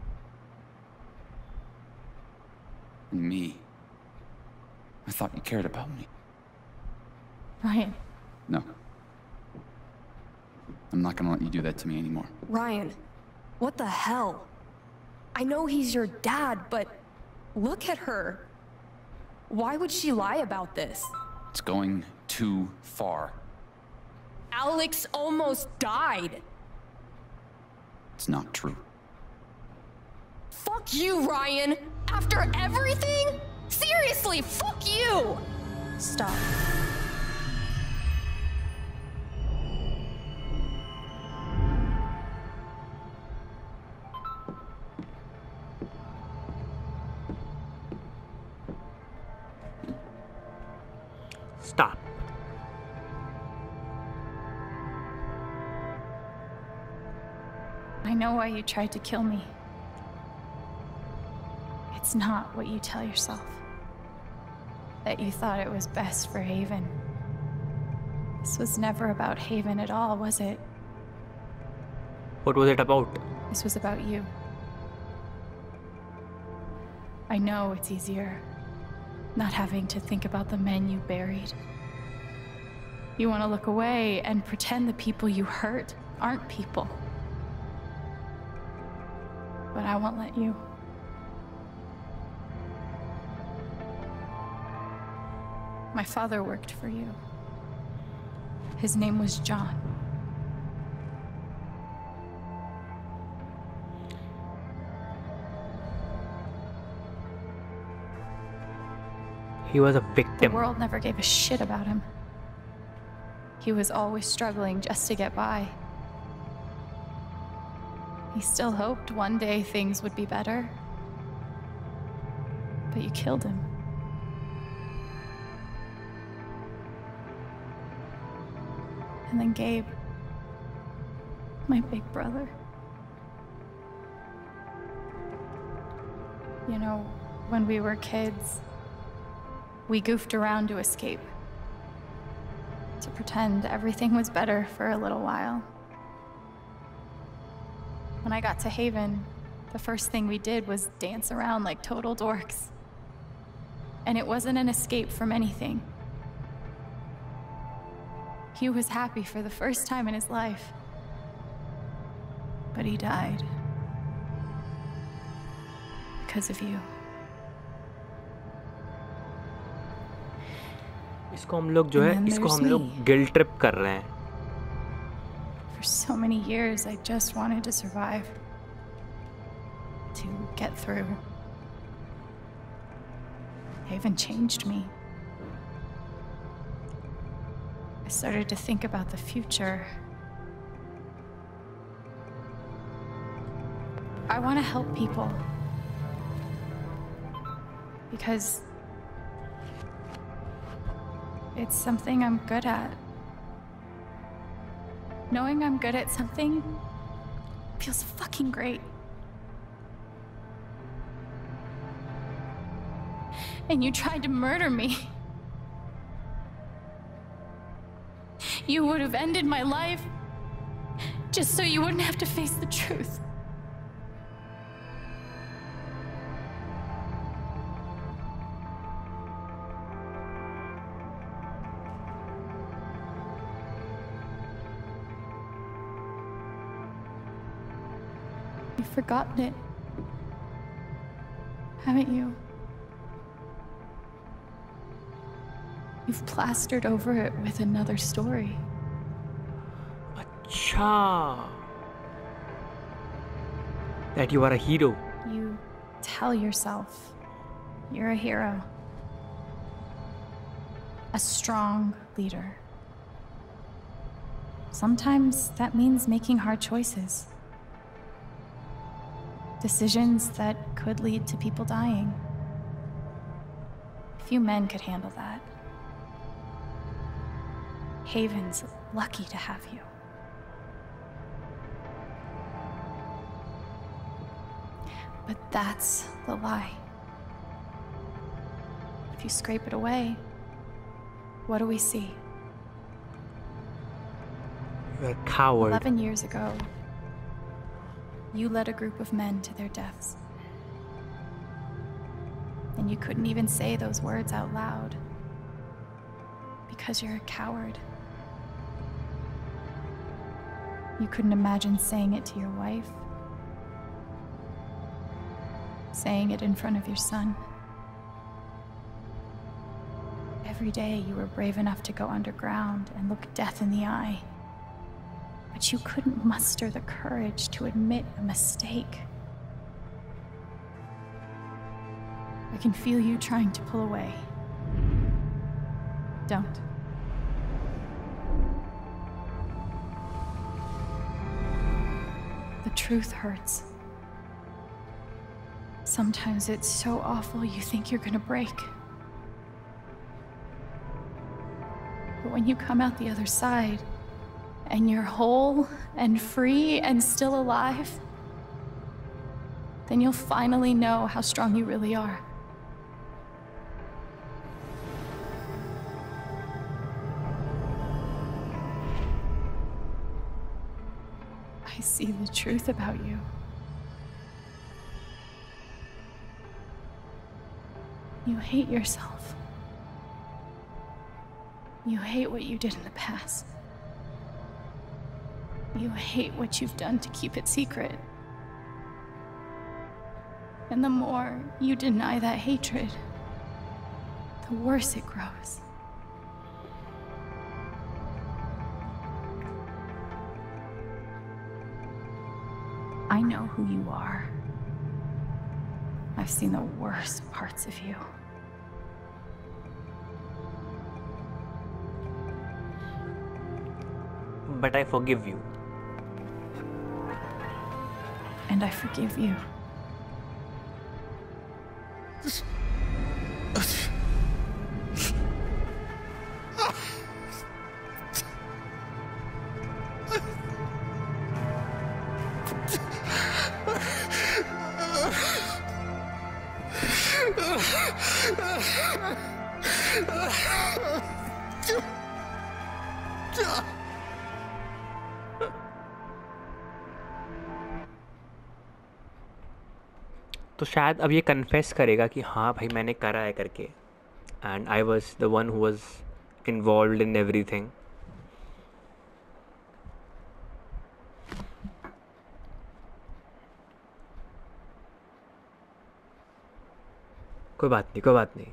And me. I thought you cared about me. Ryan. No. I'm not gonna let you do that to me anymore. Ryan, what the hell? I know he's your dad, but look at her. Why would she lie about this? It's going too far. Alex almost died. It's not true. Fuck you, Ryan! After everything? Seriously, fuck you! Stop. Stop. I know why you tried to kill me. It's not what you tell yourself. That you thought it was best for Haven. This was never about Haven at all, was it? What was it about? This was about you. I know it's easier not having to think about the men you buried. You want to look away and pretend the people you hurt aren't people. But I won't let you. My father worked for you. His name was John. He was a victim. The world never gave a shit about him. He was always struggling just to get by. He still hoped one day things would be better. But you killed him. And then Gabe, my big brother. You know, when we were kids, we goofed around to escape, to pretend everything was better for a little while. When I got to Haven, the first thing we did was dance around like total dorks. And it wasn't an escape from anything. He was happy for the first time in his life. But he died. Because of you. इसको हम लोग जो है इसको हम लोग guilt trip कर रहे हैं. For so many years, I just wanted to survive. To get through. Haven changed me. I started to think about the future. I want to help people. Because it's something I'm good at. Knowing I'm good at something feels fucking great. And you tried to murder me. You would have ended my life just so you wouldn't have to face the truth. You've forgotten it, haven't you? You've plastered over it with another story. Acha. That you are a hero. You tell yourself you're a hero. A strong leader. Sometimes that means making hard choices. Decisions that could lead to people dying. Few men could handle that. Haven's lucky to have you. But that's the lie. If you scrape it away, what do we see? You're a coward. Eleven years ago, you led a group of men to their deaths. And you couldn't even say those words out loud. Because you're a coward. You couldn't imagine saying it to your wife. Saying it in front of your son. Every day you were brave enough to go underground and look death in the eye. But you couldn't muster the courage to admit a mistake. I can feel you trying to pull away. Don't. The truth hurts. Sometimes it's so awful you think you're gonna break. But when you come out the other side, and you're whole and free and still alive, then you'll finally know how strong you really are. I see the truth about you. You hate yourself. You hate what you did in the past. You hate what you've done to keep it secret. And the more you deny that hatred, the worse it grows. I know who you are. I've seen the worst parts of you. But I forgive you. And I forgive you. तो शायद अब ये confess करेगा कि हाँ भाई मैंने करा है करके, and I was the one who was involve in everything. कोई बात नहीं, कोई बात नहीं.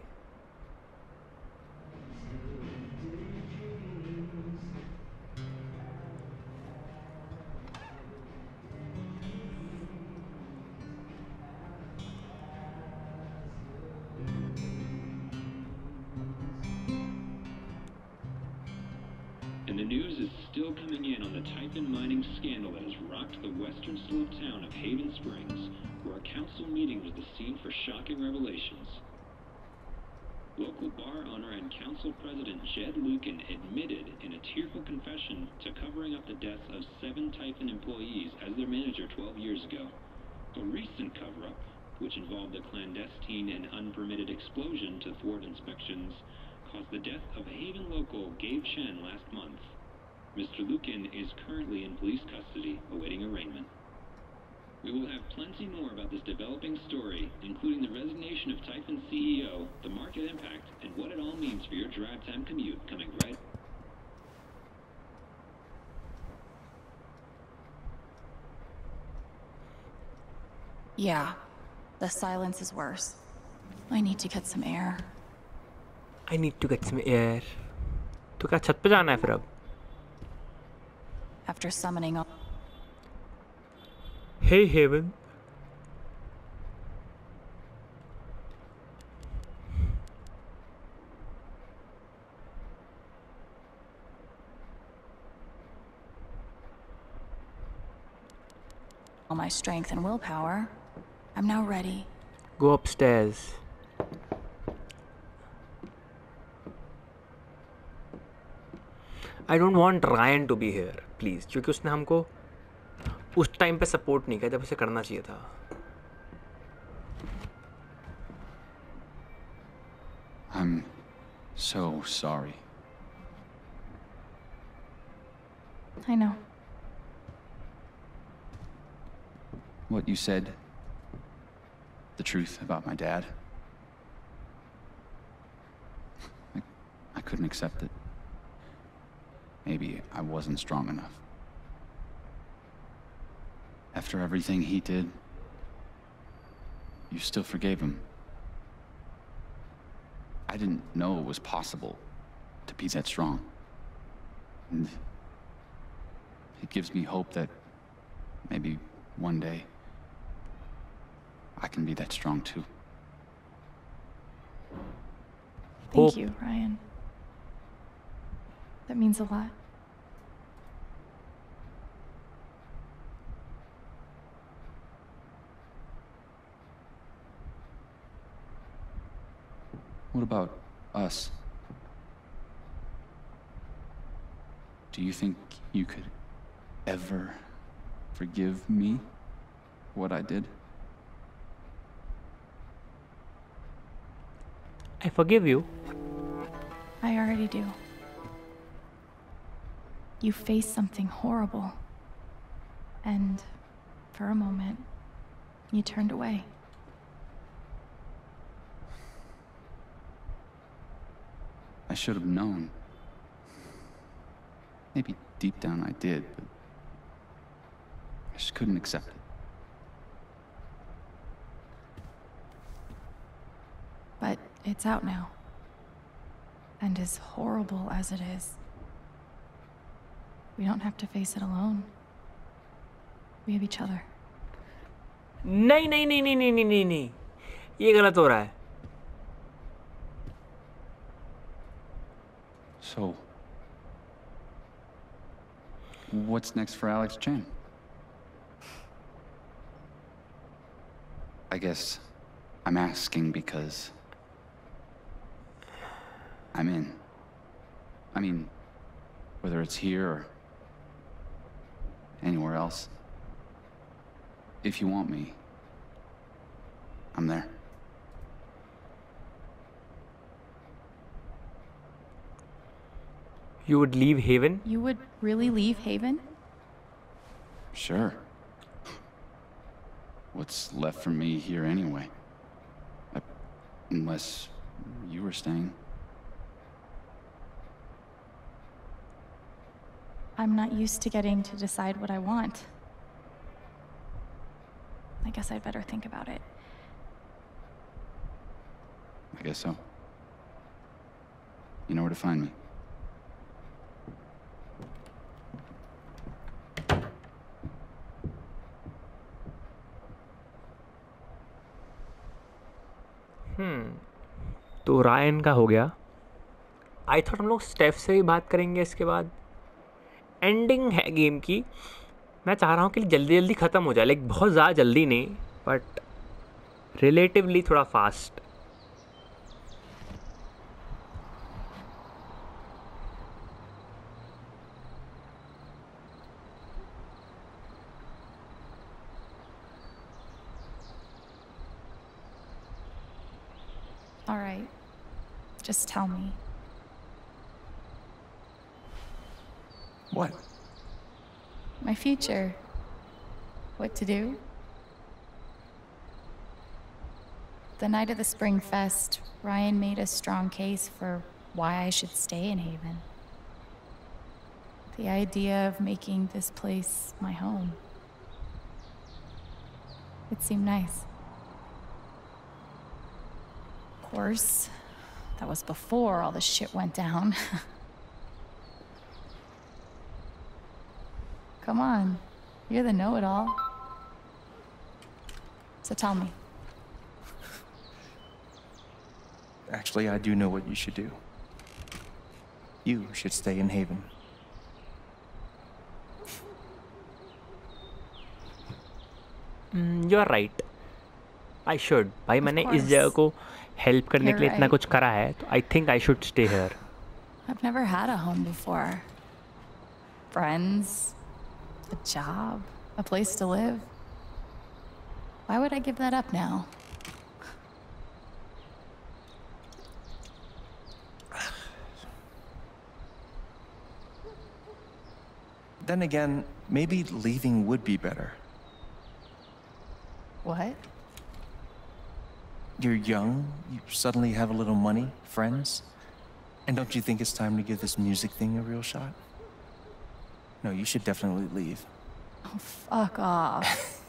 And the news is still coming in on the Typhon mining scandal that has rocked the western slope town of Haven Springs, where a council meeting was the scene for shocking revelations. Local bar owner and council president Jed Lucan admitted in a tearful confession to covering up the deaths of seven Typhon employees as their manager twelve years ago. A recent cover-up, which involved a clandestine and unpermitted explosion to thwart inspections, caused the death of Haven local Gabe Chen last month. Mister Lucan is currently in police custody, awaiting arraignment. We will have plenty more about this developing story, including the resignation of Typhon C E O, the market impact, and what it all means for your drive time commute, coming right. Yeah, the silence is worse. I need to get some air. I need to get some air. तो क्या छत पे जाना है फिर अब? After summoning all Hey Haven. all my strength and willpower, I'm now ready. Go upstairs. I don't want Ryan to be here, please. क्योंकि उसने हमको उस टाइम पे सपोर्ट नहीं किया जब उसे करना चाहिए था. I'm so sorry. I know. What you said, the truth about my dad, I, I couldn't accept it. Maybe I wasn't strong enough. After everything he did, you still forgave him. I didn't know it was possible to be that strong. And it gives me hope that maybe one day I can be that strong too. Thank Hope. you, Ryan. That means a lot. What about us? Do you think you could ever forgive me what I did? I forgive you. I already do. You faced something horrible. And for a moment, you turned away. I should have known. Maybe deep down I did, but I just couldn't accept it. It's out now. And as horrible as it is, we don't have to face it alone. We have each other. नहीं नहीं नहीं नहीं नहीं नहीं नहीं ये गलत हो रहा है. So, what's next for Alex Chen? I guess I'm asking because I'm in. I mean, whether it's here or anywhere else. If you want me, I'm there. You would leave Haven? You would really leave Haven? Sure. What's left for me here anyway? I, unless you were staying. I'm not used to getting to decide what I want. I guess I'd better think about it. I guess so. You know where to find me. हम्म तो Ryan का हो गया. I thought हम लोग Steph से भी बात करेंगे इसके बाद. एंडिंग है गेम की. मैं चाह रहा हूँ कि जल्दी जल्दी ख़त्म हो जाए. लाइक बहुत ज़्यादा जल्दी नहीं, बट रिलेटिवली थोड़ा fast. All right. Just tell me. What? My future. What to do? The night of the Spring Fest, Ryan made a strong case for why I should stay in Haven. The idea of making this place my home. It seemed nice. Of course, that was before all the shit went down. Come on, you're the know-it-all. So tell me. Actually, I do know what you should do. You should stay in Haven. Mm, you're right. I should. भाई मैंने इस जगह को help करने के लिए इतना कुछ करा है, तो I think I should stay here. I've never had a home before. Friends, a job, a place to live. Why would I give that up now? Then again, maybe leaving would be better. What? You're young, you suddenly have a little money, friends, and don't you think it's time to give this music thing a real shot? No, you should definitely leave. Oh, fuck off.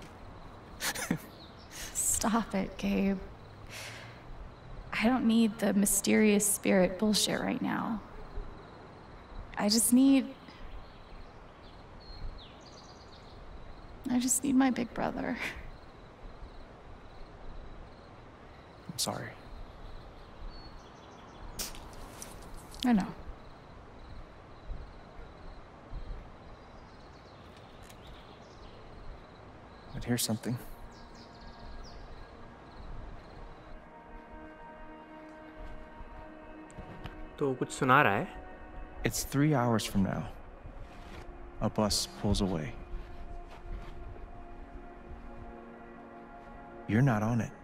Stop it, Gabe. I don't need the mysterious spirit bullshit right now. I just need... I just need my big brother. I'm sorry. I know. But here's something. तो कुछ सुना रहा है? It's three hours from now. A bus pulls away. You're not on it.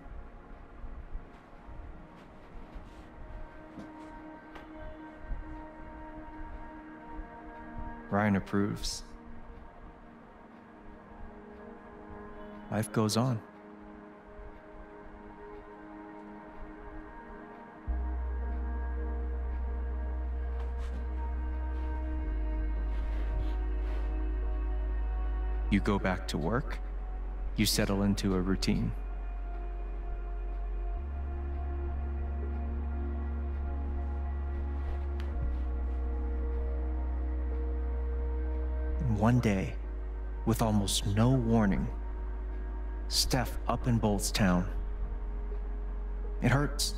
Ryan approves. Life goes on. You go back to work, you settle into a routine. one day, with almost no warning, Steph up and bolts town. It hurts.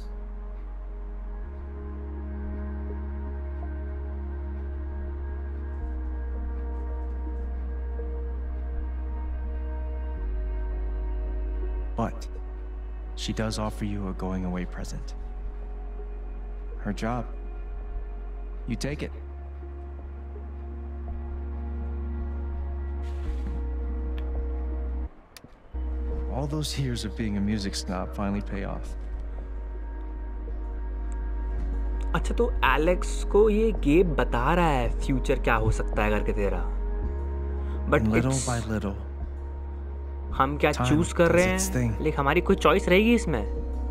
But she does offer you a going away present. Her job. You take it. All those years of being a music snob finally pay off. अच्छा तो Alex को ये game बता रहा है future क्या हो सकता है करके तेरा, बट little by little, हम क्या चूज कर रहे हैं, लेकिन हमारी कोई चॉइस रहेगी इसमें?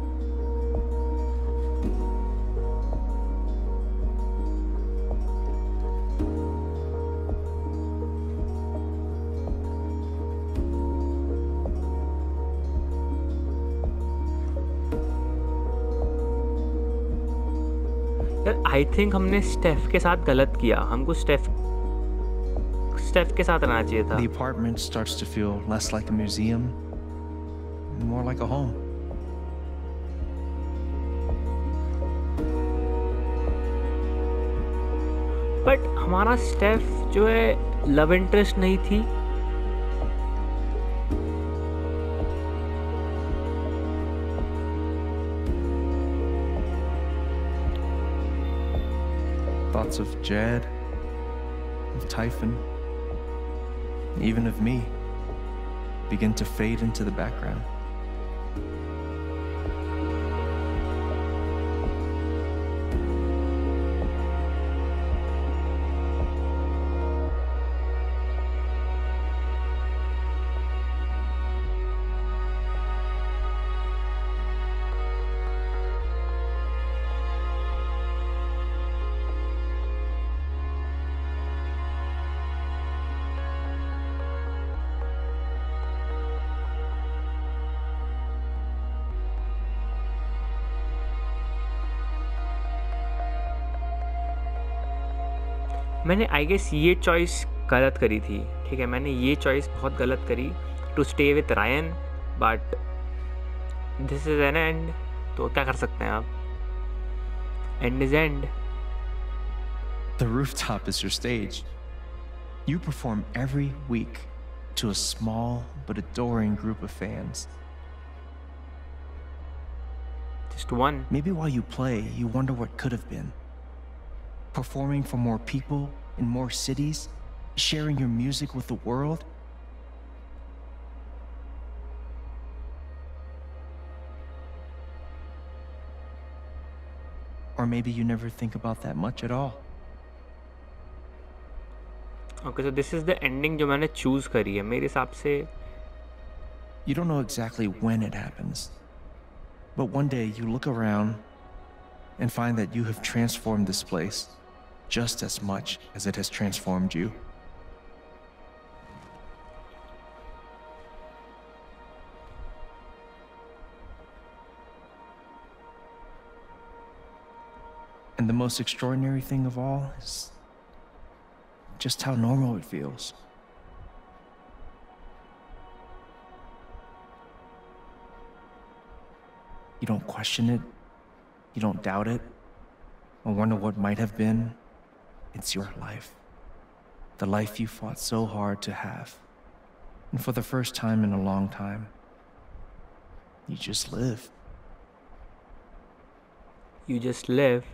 आई थिंक हमने स्टेफ के साथ गलत किया, हमको स्टेफ स्टेफ के साथ रहना चाहिए था. The apartment starts to feel less like a museum, more like a home. But हमारा स्टेफ जो है लव इंटरेस्ट नहीं थी. Thoughts of Jed, of Typhon, even of me, begin to fade into the background. मैंने I guess ये choice गलत करी थी, ठीक है, मैंने ये चॉइस बहुत गलत करी to stay with Ryan, but this is an end, तो क्या कर सकते हैं आप, end is end. The rooftop is your stage. You perform every week to a small but adoring group of fans. Just one. Maybe while you play, you wonder what could have been. Performing for more people in more cities, sharing your music with the world. Or maybe you never think about that much at all. Okay, so this is the ending जो मैंने choose करी है. मेरे हिसाब से You don't know exactly when it happens, but one day you look around and find that you have transformed this place just as much as it has transformed you. And the most extraordinary thing of all is just how normal it feels. You don't question it, you don't doubt it, or wonder what might have been. It's your life. The life you fought so hard to have. And for the first time in a long time, you just live. You just live.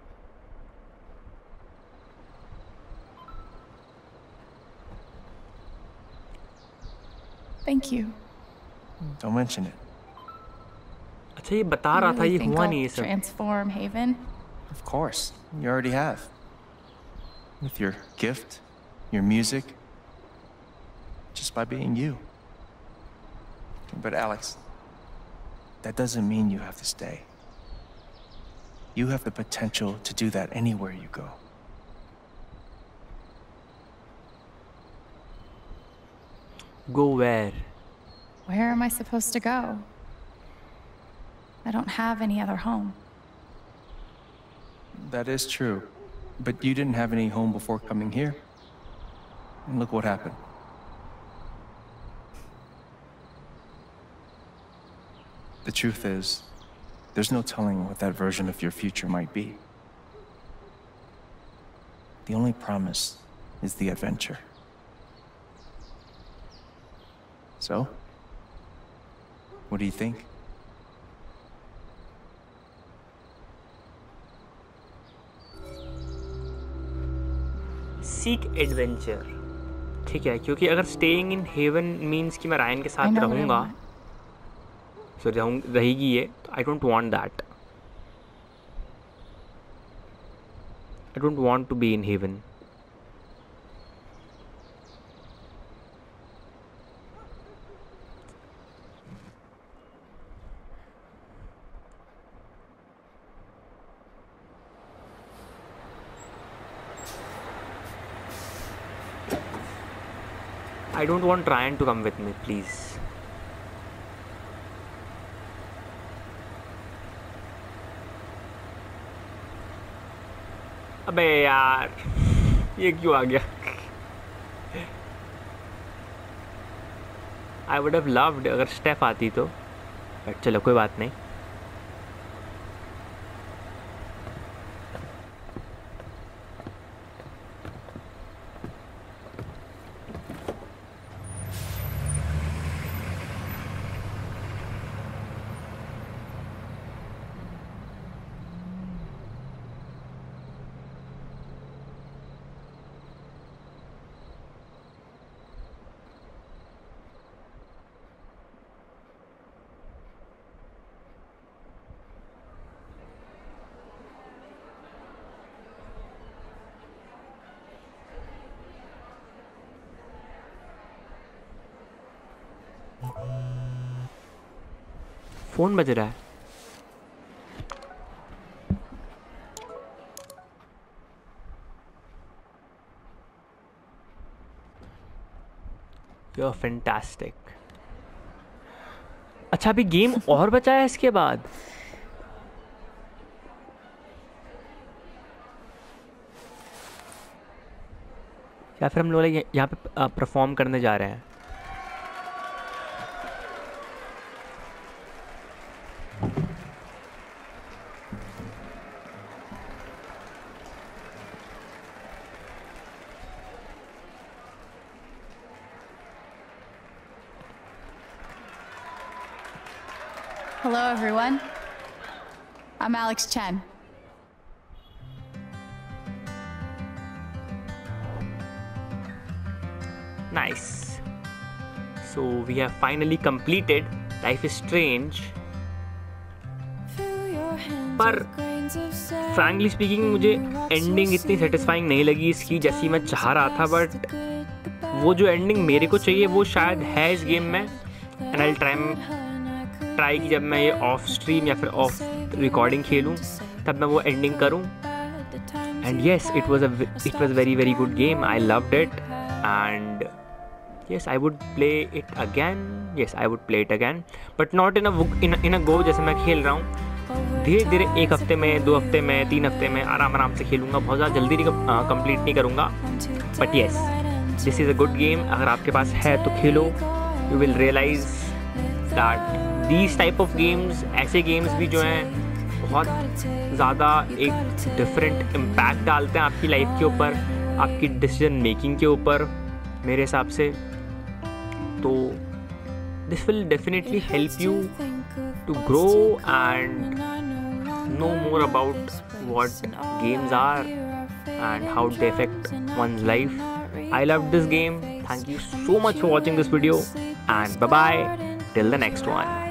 Thank you. Don't mention it. अच्छा ये बता रहा था, ये हुआ नहीं ये सब. Transform Haven? Of course, you already have. With your gift, your music, just by being you. But Alex, that doesn't mean you have to stay. You have the potential to do that anywhere you go. Go where? Where am I supposed to go? I don't have any other home. That is true. But you didn't have any home before coming here. And look what happened. The truth is, there's no telling what that version of your future might be. The only promise is the adventure. So, what do you think? Seek adventure. ठीक है, क्योंकि अगर staying in heaven means कि मैं Ryan के साथ रहूँगा, so रहूँ रहेगी ये, I don't want that. I don't want to be in heaven. I don't want Ryan to come with me, please. अबे यार, ये क्यों आ गया? I would have loved अगर स्टेफ आती तो, बट चलो कोई बात नहीं. फोन बज रहा है. You're fantastic. अच्छा, अभी गेम और बचा है इसके बाद? या फिर हम लोग यहाँ पे परफॉर्म करने जा रहे हैं? Hello, everyone. I'm Alex Chen. Nice. So we have finally completed Life is Strange. पर frankly speaking मुझे ending इतनी satisfying नहीं लगी इसकी जैसी मैं चाह रहा था, but वो जो ending मेरे को चाहिए वो शायद है इस गेम में. And I'll try ट्राई कि जब मैं ये ऑफ स्ट्रीम या फिर ऑफ रिकॉर्डिंग खेलूँ तब मैं वो एंडिंग करूँ. And yes, it was a it was very very good game. I loved it and yes I would play it again. Yes I would play it again, but not in a in in a go जैसे मैं खेल रहा हूँ. धीरे धीरे एक हफ्ते में, दो हफ्ते में, तीन हफ्ते में आराम आराम से खेलूँगा. बहुत ज़्यादा जल्दी कंप्लीट नहीं करूँगा. But yes, this is a good game. अगर आपके पास है तो खेलो. You will realize that These type of games, ऐसे गेम्स भी जो हैं बहुत ज़्यादा एक डिफरेंट इम्पैक्ट डालते हैं आपकी लाइफ के ऊपर, आपकी डिसीजन मेकिंग के ऊपर मेरे हिसाब से. तो this will definitely help you to grow and know more about what games are and how they affect one's life. I loved this game. Thank you so much for watching this video and bye bye till the next one.